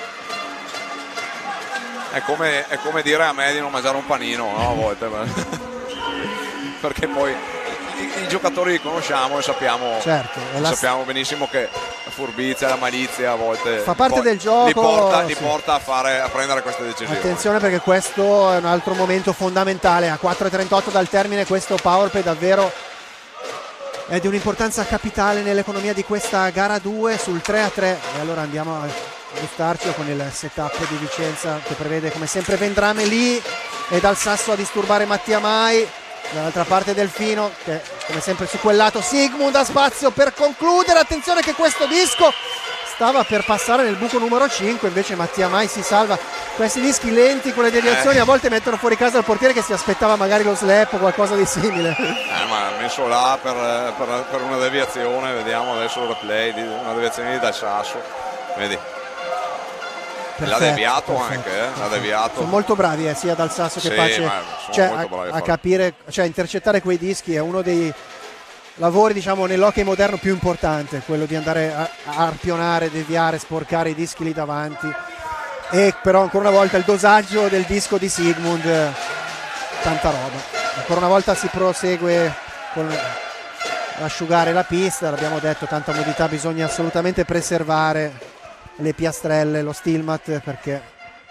è come, è come dire a me di non mangiare un panino, no, a volte. Perché poi i, i giocatori li conosciamo e sappiamo, certo, e la... sappiamo benissimo che la furbizia, la malizia a volte fa parte li, del gioco, li porta, sì, li porta a, fare, a prendere queste decisioni. Attenzione perché questo è un altro momento fondamentale, a quattro e trentotto dal termine questo powerplay davvero è di un'importanza capitale nell'economia di questa gara due sul tre a tre. E allora andiamo a gustarci con il setup di Vicenza che prevede come sempre Vendrame lì e dal sasso a disturbare Mattia Mai, dall'altra parte Delfino che come sempre su quel lato, Sigmund ha spazio per concludere. Attenzione che questo disco stava per passare nel buco numero cinque, invece Mattia Mai si salva. Questi dischi lenti con le deviazioni eh. a volte mettono fuori casa il portiere che si aspettava magari lo slap o qualcosa di simile. Eh, ma ha messo là per, per, per una deviazione, vediamo adesso il replay di una deviazione di Dal Sasso, vedi. Perfetto, l'ha deviato perfetto, anche, eh? L'ha deviato. Sono molto bravi eh, sia Dal Sasso che sì, Pace, cioè, a, a, a capire, cioè intercettare quei dischi è uno dei lavori diciamo nell'hockey moderno più importante, quello di andare a, a arpionare, deviare, sporcare i dischi lì davanti. E però ancora una volta il dosaggio del disco di Sigmund, tanta roba. Ancora una volta si prosegue con asciugare la pista, l'abbiamo detto, tanta umidità bisogna assolutamente preservare le piastrelle, lo stillmat, perché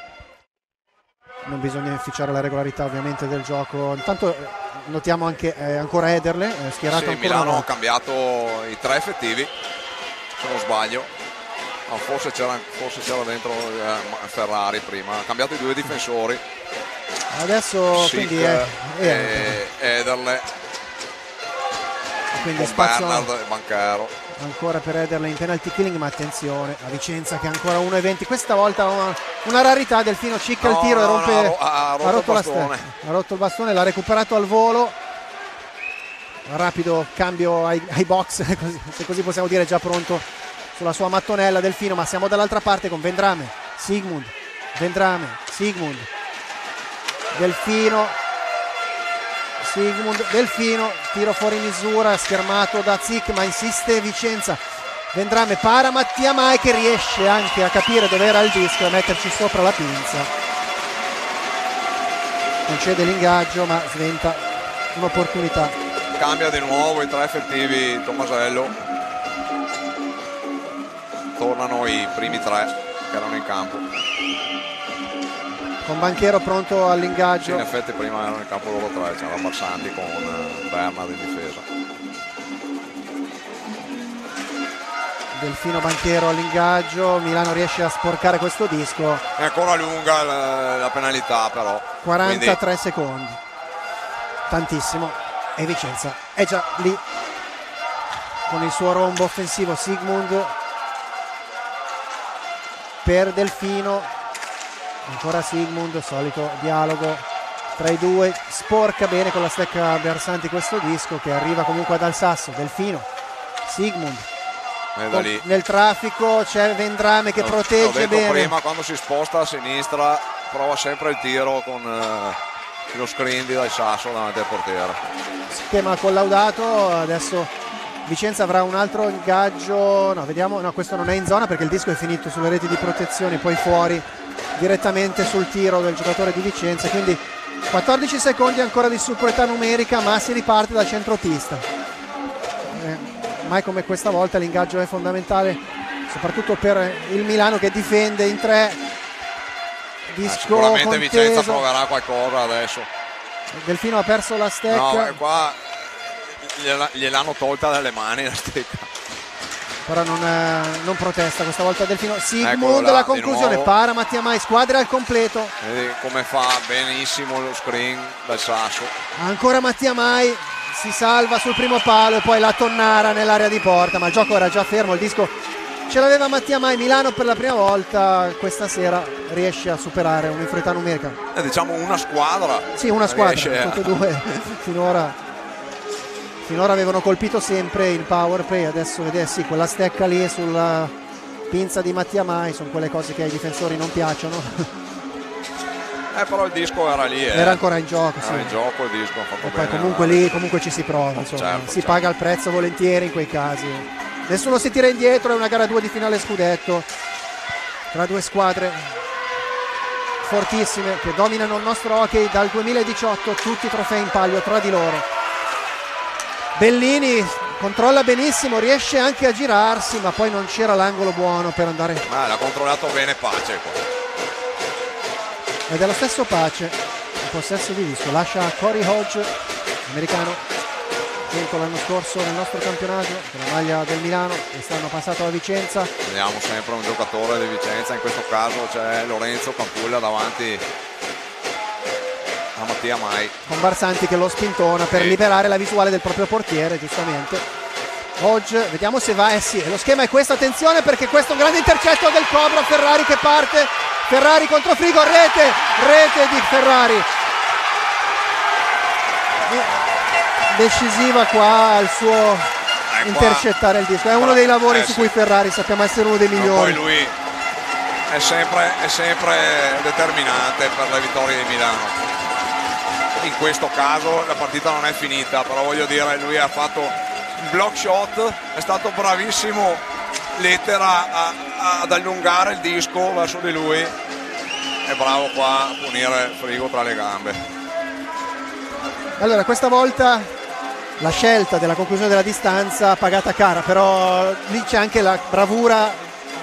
non bisogna inficiare la regolarità ovviamente del gioco. Intanto notiamo anche eh, ancora Ederle eh, schierato sì, ancora. Milano ha cambiato i tre effettivi, se non sbaglio. No, forse c'era forse c'era dentro eh, Ferrari prima, ha cambiato i due difensori adesso. Sick quindi è, e Ederle, quindi con spazio Bernard e Banchero ancora per Ederle in penalty killing, ma attenzione a Vicenza che è ancora uno e venti, questa volta una, una rarità. Delfino cicca no, il tiro no, e rompe, no, ha, ha rotto, ha rotto il la bastone. ste- ha rotto il bastone, l'ha recuperato al volo. Rapido cambio ai, ai box, così, se così possiamo dire, già pronto sulla sua mattonella Delfino, ma siamo dall'altra parte con Vendrame, Sigmund, Vendrame, Sigmund, Delfino, Sigmund, Delfino, tiro fuori misura, schermato da Zic, ma insiste Vicenza. Vendrame para Mattia Mai che riesce anche a capire dove era il disco e a metterci sopra la pinza. Concede l'ingaggio ma sventa un'opportunità. Cambia di nuovo i tre effettivi Tomasello. Tornano i primi tre che erano in campo. Con Banchero pronto all'ingaggio. Sì, in effetti prima erano in campo loro tre, c'era Barsanti con Bernard in difesa. Delfino Banchero all'ingaggio, Milano riesce a sporcare questo disco. È ancora lunga la, la penalità però. quarantatré Quindi... secondi. Tantissimo. E Vicenza è già lì con il suo rombo offensivo. Sigmund per Delfino, ancora Sigmund, solito dialogo tra i due, sporca bene con la stecca Bersanti questo disco che arriva comunque ad Alsasso. Delfino, Sigmund, da lì. Nel traffico c'è Vendrame che no, protegge bene. Prima quando si sposta a sinistra prova sempre il tiro con eh, lo screen di Dal Sasso davanti al portiere. Schema collaudato, adesso Vicenza avrà un altro ingaggio, no vediamo, no questo non è in zona perché il disco è finito sulle reti di protezione, poi fuori direttamente sul tiro del giocatore di Vicenza, quindi quattordici secondi ancora di superiorità numerica, ma si riparte da centropista. Eh, mai come questa volta l'ingaggio è fondamentale, soprattutto per il Milano che difende in tre. Disco eh, sicuramente conteso. Vicenza proverà qualcosa adesso. Delfino ha perso la stecca. No, qua gliela, gliel'hanno tolta dalle mani la stecca. Però non, eh, non protesta questa volta Delfino. Sigmund là, la conclusione, para Mattia Mai, squadra al completo. Vedi come fa benissimo lo screen Dal Sasso. Ancora Mattia Mai, si salva sul primo palo e poi la tonnara nell'area di porta, ma il gioco era già fermo, il disco ce l'aveva Mattia Mai. Milano per la prima volta questa sera riesce a superare un'inferiorità numerica. Eh, diciamo una squadra. Sì, una squadra, riesce tutte e a... due finora. Finora avevano colpito sempre il power play, adesso vedete sì, quella stecca lì sulla pinza di Mattia Mai sono quelle cose che ai difensori non piacciono. Eh, però il disco era lì. Eh. Era ancora in gioco. Era sì. in gioco il disco, ha fatto e bene. Poi comunque no? lì comunque ci si prova, insomma. Certo, si certo. paga il prezzo volentieri in quei casi. Nessuno si tira indietro, è una gara due di finale scudetto tra due squadre fortissime che dominano il nostro hockey dal duemiladiciotto, tutti i trofei in palio tra di loro. Bellini controlla benissimo, riesce anche a girarsi, ma poi non c'era l'angolo buono per andare. Ma l'ha controllato bene Pace qua. Ed è lo stesso Pace in possesso di disco, lascia Corey Hodge, americano, vinto l'anno scorso nel nostro campionato con la maglia del Milano, quest'anno passato a Vicenza. Vediamo sempre un giocatore di Vicenza, in questo caso c'è Lorenzo Campulla davanti a Mattia Mai. Con Barsanti che lo spintona per sì. liberare la visuale del proprio portiere, giustamente. Hodge, vediamo se va, eh sì, lo schema è questo, attenzione perché questo è un grande intercetto del Cobra, Ferrari che parte, Ferrari contro Frigo, rete, rete di Ferrari. Decisiva qua al suo eh, intercettare il disco, è uno dei lavori eh, su sì. cui Ferrari sappiamo essere uno dei migliori. No, poi lui è sempre, è sempre determinante per le vittorie di Milano. In questo caso la partita non è finita, però voglio dire, lui ha fatto un block shot, è stato bravissimo Lettera a, a, ad allungare il disco verso di lui, è bravo qua a punire Frigo tra le gambe. Allora questa volta la scelta della conclusione della distanza pagata cara, però lì c'è anche la bravura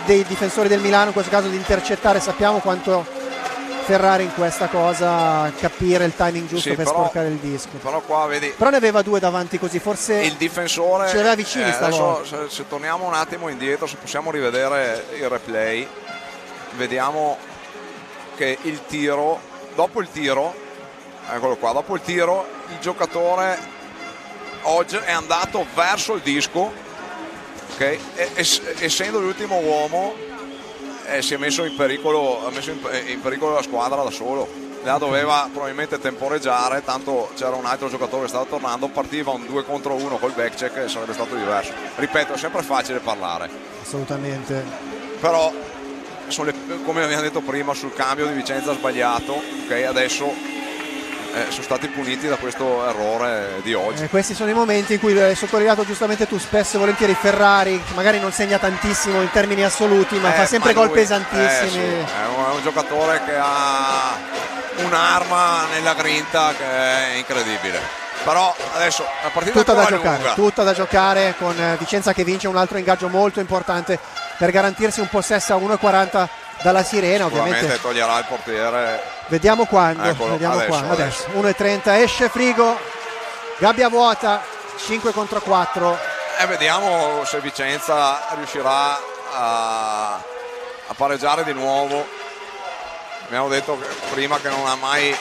dei difensori del Milano, in questo caso di intercettare. Sappiamo quanto Ferrari in questa cosa, capire il timing giusto sì, per però, sporcare il disco. Però qua vedi, però ne aveva due davanti, così forse il difensore ce l'aveva vicini eh, stavolta. Adesso se, se torniamo un attimo indietro, se possiamo rivedere il replay, vediamo che il tiro, dopo il tiro, eccolo qua, dopo il tiro il giocatore oggi è andato verso il disco, okay? e, es, essendo l'ultimo uomo eh, si è messo in pericolo, ha messo in, in pericolo la squadra da solo. La doveva probabilmente temporeggiare, tanto c'era un altro giocatore che stava tornando, partiva un due contro uno col backcheck e sarebbe stato diverso. Ripeto, è sempre facile parlare, assolutamente, però sono le, come abbiamo detto prima, sul cambio di Vicenza sbagliato, ok, adesso Eh, sono stati puniti da questo errore di oggi. Eh, questi sono i momenti in cui hai sottolineato giustamente tu spesso e volentieri Ferrari, magari non segna tantissimo in termini assoluti, ma eh, fa sempre ma gol lui, pesantissimi. Eh, sì. è, un, è un giocatore che ha un'arma nella grinta che è incredibile. Però adesso la partita tutta è da lunga. giocare, tutta da giocare con Vicenza che vince un altro ingaggio molto importante per garantirsi un possesso a uno e quaranta dalla Sirena. Ovviamente toglierà il portiere. Vediamo quando, Eccolo, vediamo adesso, quando. adesso. adesso uno e trenta, esce Frigo, gabbia vuota, cinque contro quattro. E vediamo se Vicenza riuscirà a, a pareggiare di nuovo. Abbiamo detto che prima che non ha mai.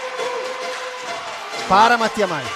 Para Mattia Mai.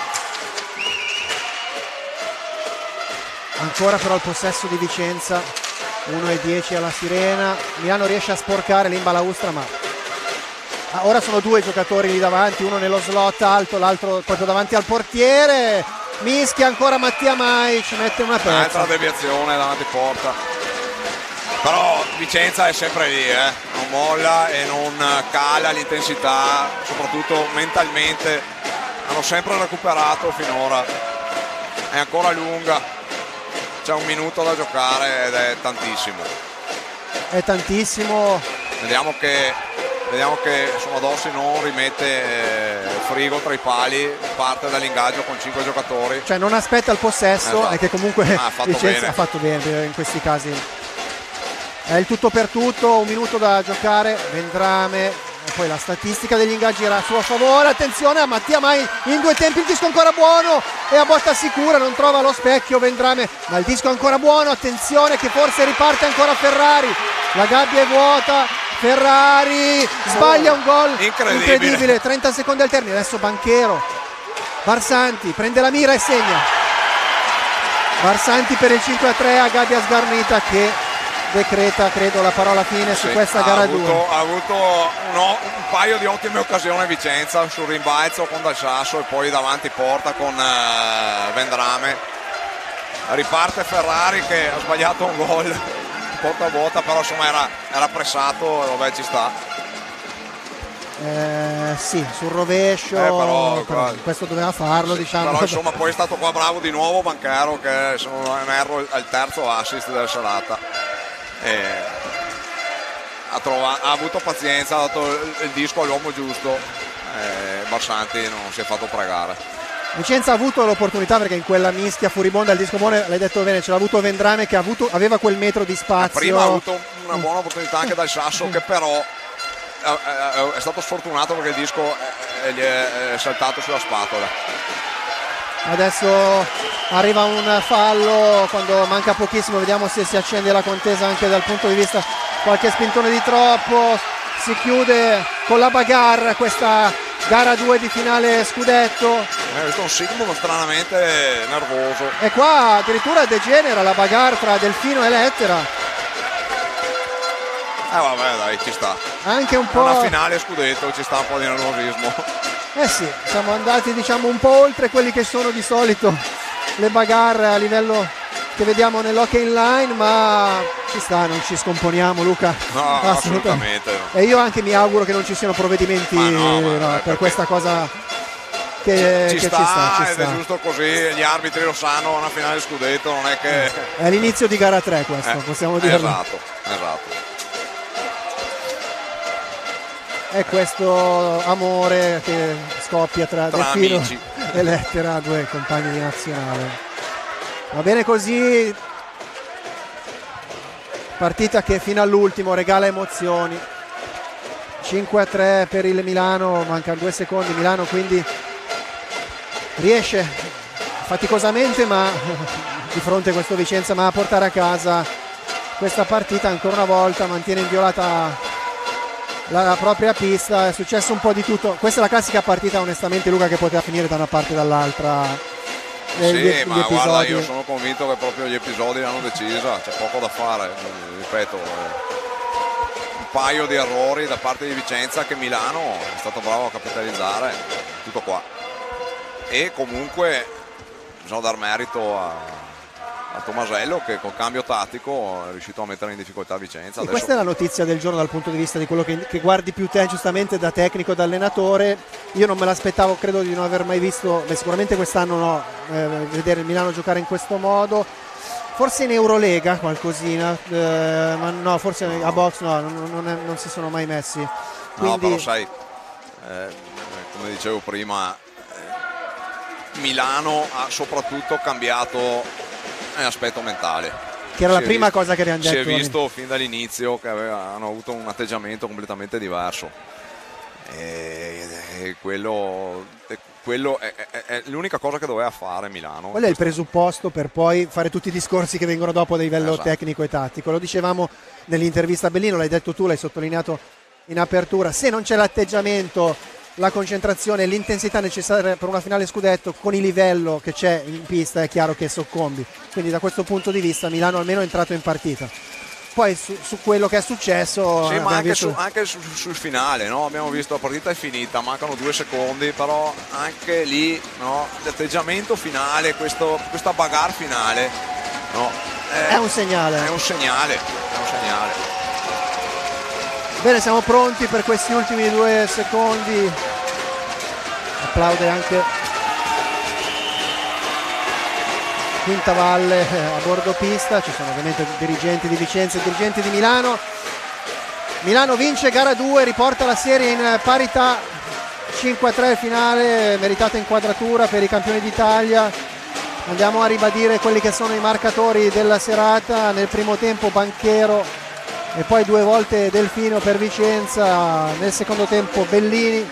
Ancora però il possesso di Vicenza, uno e dieci alla Sirena. Milano riesce a sporcare l'Imba Laustra, ma ah, ora sono due giocatori lì davanti, uno nello slot alto, l'altro proprio davanti al portiere. Mischia ancora Mattia Mai, ci mette una pezza. Un'altra deviazione davanti porta. Però Vicenza è sempre lì, eh? Non molla e non cala l'intensità, soprattutto mentalmente. Hanno sempre recuperato finora. È ancora lunga, c'è un minuto da giocare ed è tantissimo. È tantissimo. Vediamo che, vediamo che insomma, Dossi non rimette eh, Frigo tra i pali, parte dall'ingaggio con cinque giocatori. Cioè non aspetta il possesso, esatto. E che comunque ah, ha fatto Vicenza bene. ha fatto bene in questi casi. È il tutto per tutto, un minuto da giocare, Vendrame, e poi la statistica degli ingaggi era a suo favore. Attenzione a Mattia Mai in due tempi, il disco ancora buono e a botta sicura non trova lo specchio Vendrame, ma il disco ancora buono. Attenzione che forse riparte ancora Ferrari, la gabbia è vuota, Ferrari sbaglia un gol incredibile. incredibile, trenta secondi al termine. Adesso Banchero, Barsanti prende la mira e segna. Barsanti per il cinque a tre a gabbia sgarnita che decreta credo la parola fine su sì, questa ha gara avuto, due. ha avuto uno, un paio di ottime occasioni Vicenza sul rimbalzo con Dal Sasso e poi davanti porta con uh, Vendrame. Riparte Ferrari che ha sbagliato un gol porta vuota, però insomma era, era pressato, vabbè ci sta. Eh, sì, sul rovescio, eh, però, però questo doveva farlo, sì, diciamo. Però insomma poi è stato qua bravo di nuovo Banchero che se non erro al terzo assist della serata. E ha, trova, ha avuto pazienza, ha dato il, il disco all'uomo giusto. eh, Barsanti non si è fatto pregare. Vicenza ha avuto l'opportunità perché in quella mischia furibonda il disco buono, l'hai detto bene, ce l'ha avuto Vendrame che ha avuto, aveva quel metro di spazio. Prima ha avuto una buona opportunità anche dal Sasso che però è stato sfortunato perché il disco gli è saltato sulla spatola. Adesso arriva un fallo quando manca pochissimo, vediamo se si accende la contesa anche dal punto di vista, qualche spintone di troppo. Si chiude con la bagarre questa gara due di finale scudetto. È visto un Sigmund stranamente nervoso. E qua addirittura degenera la bagarre tra Delfino e Lettera. Eh vabbè dai, ci sta. Anche un po'. Una finale scudetto, ci sta un po' di nervosismo. Eh sì, siamo andati diciamo un po' oltre quelli che sono di solito le bagarre a livello che vediamo nell'hockey inline, ma ci sta, non ci scomponiamo Luca. No, assolutamente. E io anche mi auguro che non ci siano provvedimenti ma no, ma no, per perché... questa cosa che ci, che sta, ci sta, ci ed sta. È giusto così, gli arbitri lo sanno, una finale scudetto non è che... È l'inizio di gara tre questo, eh, possiamo dirlo. Esatto, esatto. È questo amore che scoppia tra, tra Delfino amici e Lettera, due compagni di nazionale. Va bene così. partita che fino all'ultimo regala emozioni. Cinque a tre per il Milano, mancano due secondi, Milano quindi riesce faticosamente ma di fronte a questo Vicenza ma a portare a casa questa partita. Ancora una volta mantiene inviolata la propria pista, è successo un po' di tutto. Questa è la classica partita onestamente, Luca, che poteva finire da una parte e dall'altra. Sì, gli, ma gli guarda, io sono convinto che proprio gli episodi l'hanno decisa, c'è poco da fare, ripeto, un paio di errori da parte di Vicenza che Milano è stato bravo a capitalizzare, tutto qua. E comunque bisogna dar merito a, a Tomasello che col cambio tattico è riuscito a mettere in difficoltà Vicenza. Sì, Adesso... Questa è la notizia del giorno dal punto di vista di quello che, che guardi più te giustamente da tecnico e da allenatore. Io non me l'aspettavo, credo di non aver mai visto, beh, sicuramente quest'anno no, eh, vedere il Milano giocare in questo modo. Forse in Eurolega qualcosina, eh, ma no, forse a box no, non, non, è, non si sono mai messi. Quindi... No, però sai, eh, come dicevo prima, eh, Milano ha soprattutto cambiato l'aspetto mentale. Che era la si prima visto, cosa che abbiamo detto. Si è visto fin dall'inizio che avevano avuto un atteggiamento completamente diverso. E, e quello... quello è, è, è l'unica cosa che doveva fare Milano. Quello è il presupposto per poi fare tutti i discorsi che vengono dopo a livello esatto. tecnico e tattico. Lo dicevamo nell'intervista a Bellino, l'hai detto tu, l'hai sottolineato in apertura. Se non c'è l'atteggiamento, la concentrazione, l'intensità necessaria per una finale scudetto, con il livello che c'è in pista è chiaro che soccombi. Quindi da questo punto di vista Milano almeno è entrato in partita. Poi su, su quello che è successo sì, ma anche, visto... su, anche su, sul finale, no? Abbiamo visto la partita è finita, mancano due secondi, però anche lì, no? L'atteggiamento finale, questo, questa bagarre finale, no? è, è un segnale è un segnale è un segnale. Bene, siamo pronti per questi ultimi due secondi. Applaude anche Quintavalle a bordo pista, ci sono ovviamente dirigenti di Vicenza e dirigenti di Milano. Milano vince gara due, riporta la serie in parità, cinque a tre finale, meritata inquadratura per i campioni d'Italia. Andiamo a ribadire quelli che sono i marcatori della serata. Nel primo tempo Banchero e poi due volte Delfino per Vicenza, nel secondo tempo Bellini,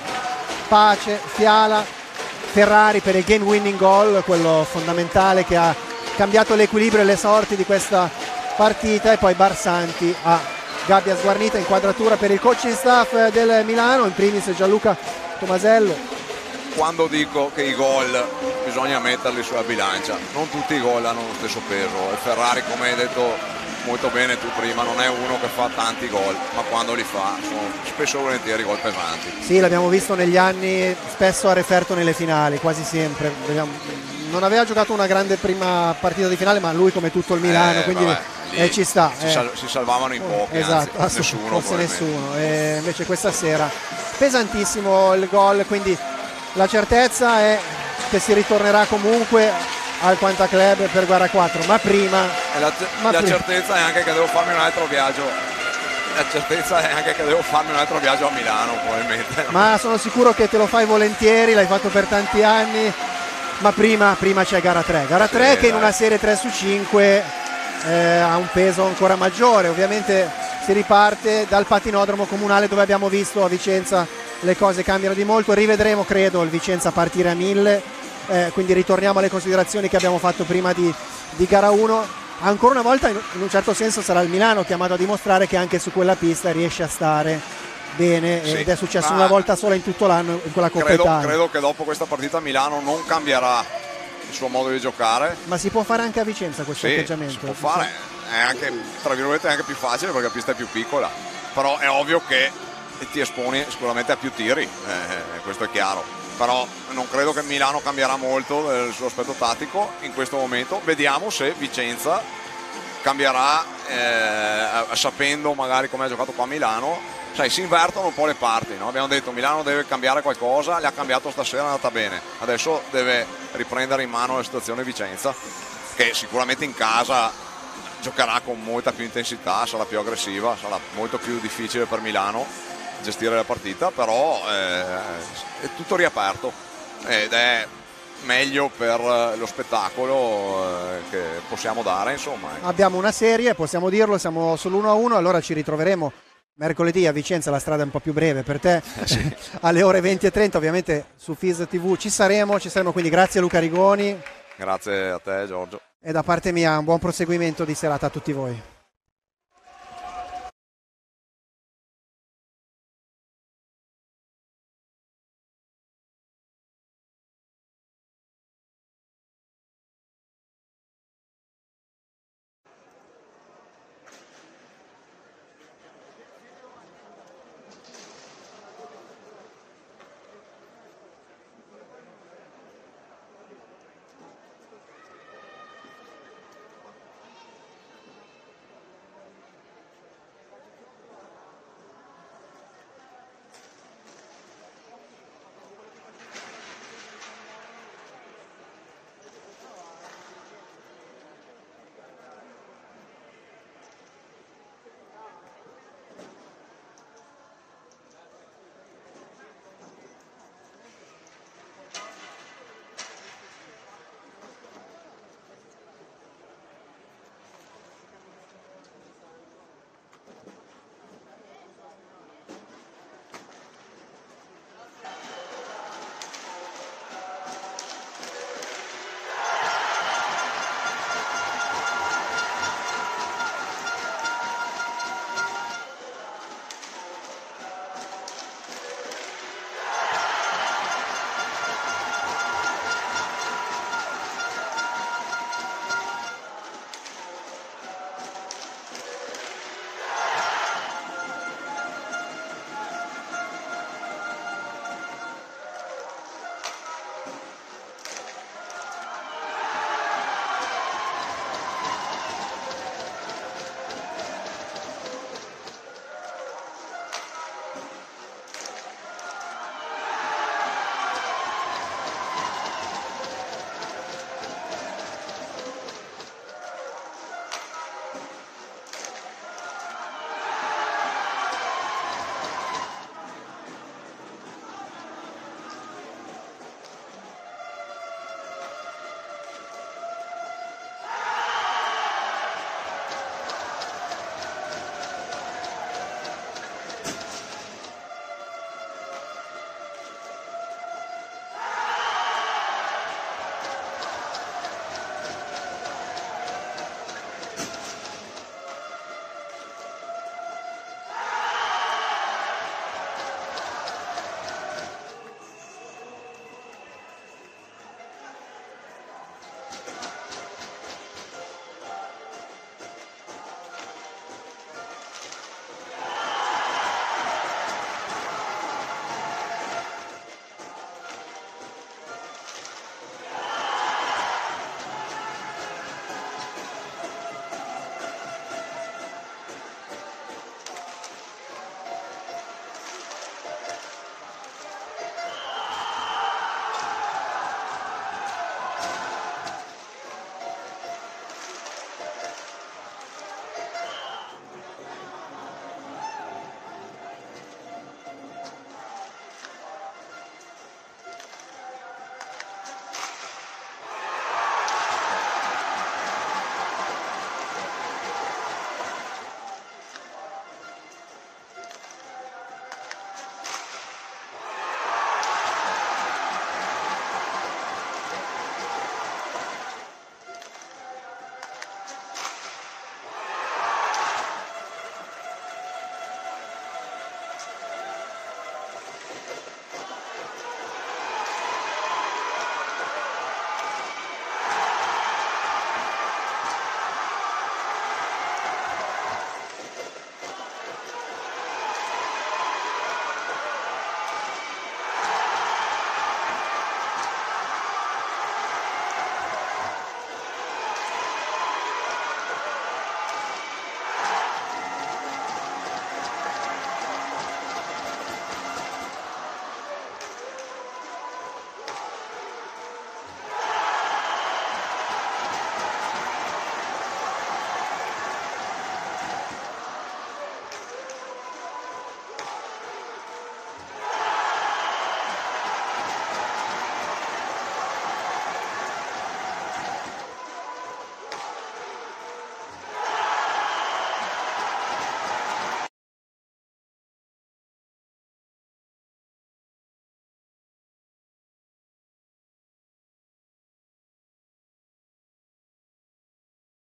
Pace, Fiala, Ferrari per il game winning goal, quello fondamentale che ha cambiato l'equilibrio e le sorti di questa partita, e poi Barsanti a gabbia sguarnita, inquadratura per il coaching staff del Milano, in primis Gianluca Tomasello. Quando dico che i gol bisogna metterli sulla bilancia, non tutti i gol hanno lo stesso peso, e Ferrari, come hai detto molto bene tu prima, non è uno che fa tanti gol, ma quando li fa sono spesso e volentieri gol pesanti. Sì, l'abbiamo visto negli anni, spesso a referto nelle finali, quasi sempre. Non aveva giocato una grande prima partita di finale, ma lui come tutto il Milano, eh, quindi vabbè, eh, ci sta. Si, eh. sal- si salvavano in pochi, esatto, anzi, nessuno. Forse nessuno. E invece questa sera pesantissimo il gol, quindi la certezza è che si ritornerà comunque al Quanta Club per gara quattro, ma prima e la, ma la prima. certezza è anche che devo farmi un altro viaggio la certezza è anche che devo farmi un altro viaggio a Milano probabilmente, ma sono sicuro che te lo fai volentieri, l'hai fatto per tanti anni, ma prima, prima c'è gara tre gara tre sì, che dai. In una serie tre su cinque eh, ha un peso ancora maggiore. Ovviamente si riparte dal patinodromo comunale, dove abbiamo visto a Vicenza le cose cambiano di molto. Rivedremo, credo, il Vicenza partire a mille. Eh, quindi ritorniamo alle considerazioni che abbiamo fatto prima di, di gara uno. Ancora una volta in, in un certo senso sarà il Milano chiamato a dimostrare che anche su quella pista riesce a stare bene, sì, ed è successo una volta sola in tutto l'anno in quella Coppa credo, Italia. Credo che dopo questa partita Milano non cambierà il suo modo di giocare, ma si può fare anche a Vicenza questo sì, atteggiamento? Si può fare, è anche tra virgolette è anche più facile perché la pista è più piccola, però è ovvio che ti esponi sicuramente a più tiri, eh, questo è chiaro. Però non credo che Milano cambierà molto il suo aspetto tattico in questo momento. Vediamo se Vicenza cambierà, eh, sapendo magari come ha giocato qua a Milano. Sai, si invertono un po' le parti, no? Abbiamo detto Milano deve cambiare qualcosa, le ha cambiato stasera, è andata bene. Adesso deve riprendere in mano la situazione Vicenza, che sicuramente in casa giocherà con molta più intensità, sarà più aggressiva, sarà molto più difficile per Milano gestire la partita, però eh, è tutto riaperto ed è meglio per lo spettacolo eh, che possiamo dare, insomma. Abbiamo una serie, possiamo dirlo, siamo sull'uno a uno, allora ci ritroveremo mercoledì a Vicenza, la strada è un po' più breve per te, sì. Alle ore venti e trenta ovviamente su Fis tivù ci saremo, ci saremo, quindi grazie a Luca Rigoni. Grazie a te Giorgio. E da parte mia un buon proseguimento di serata a tutti voi.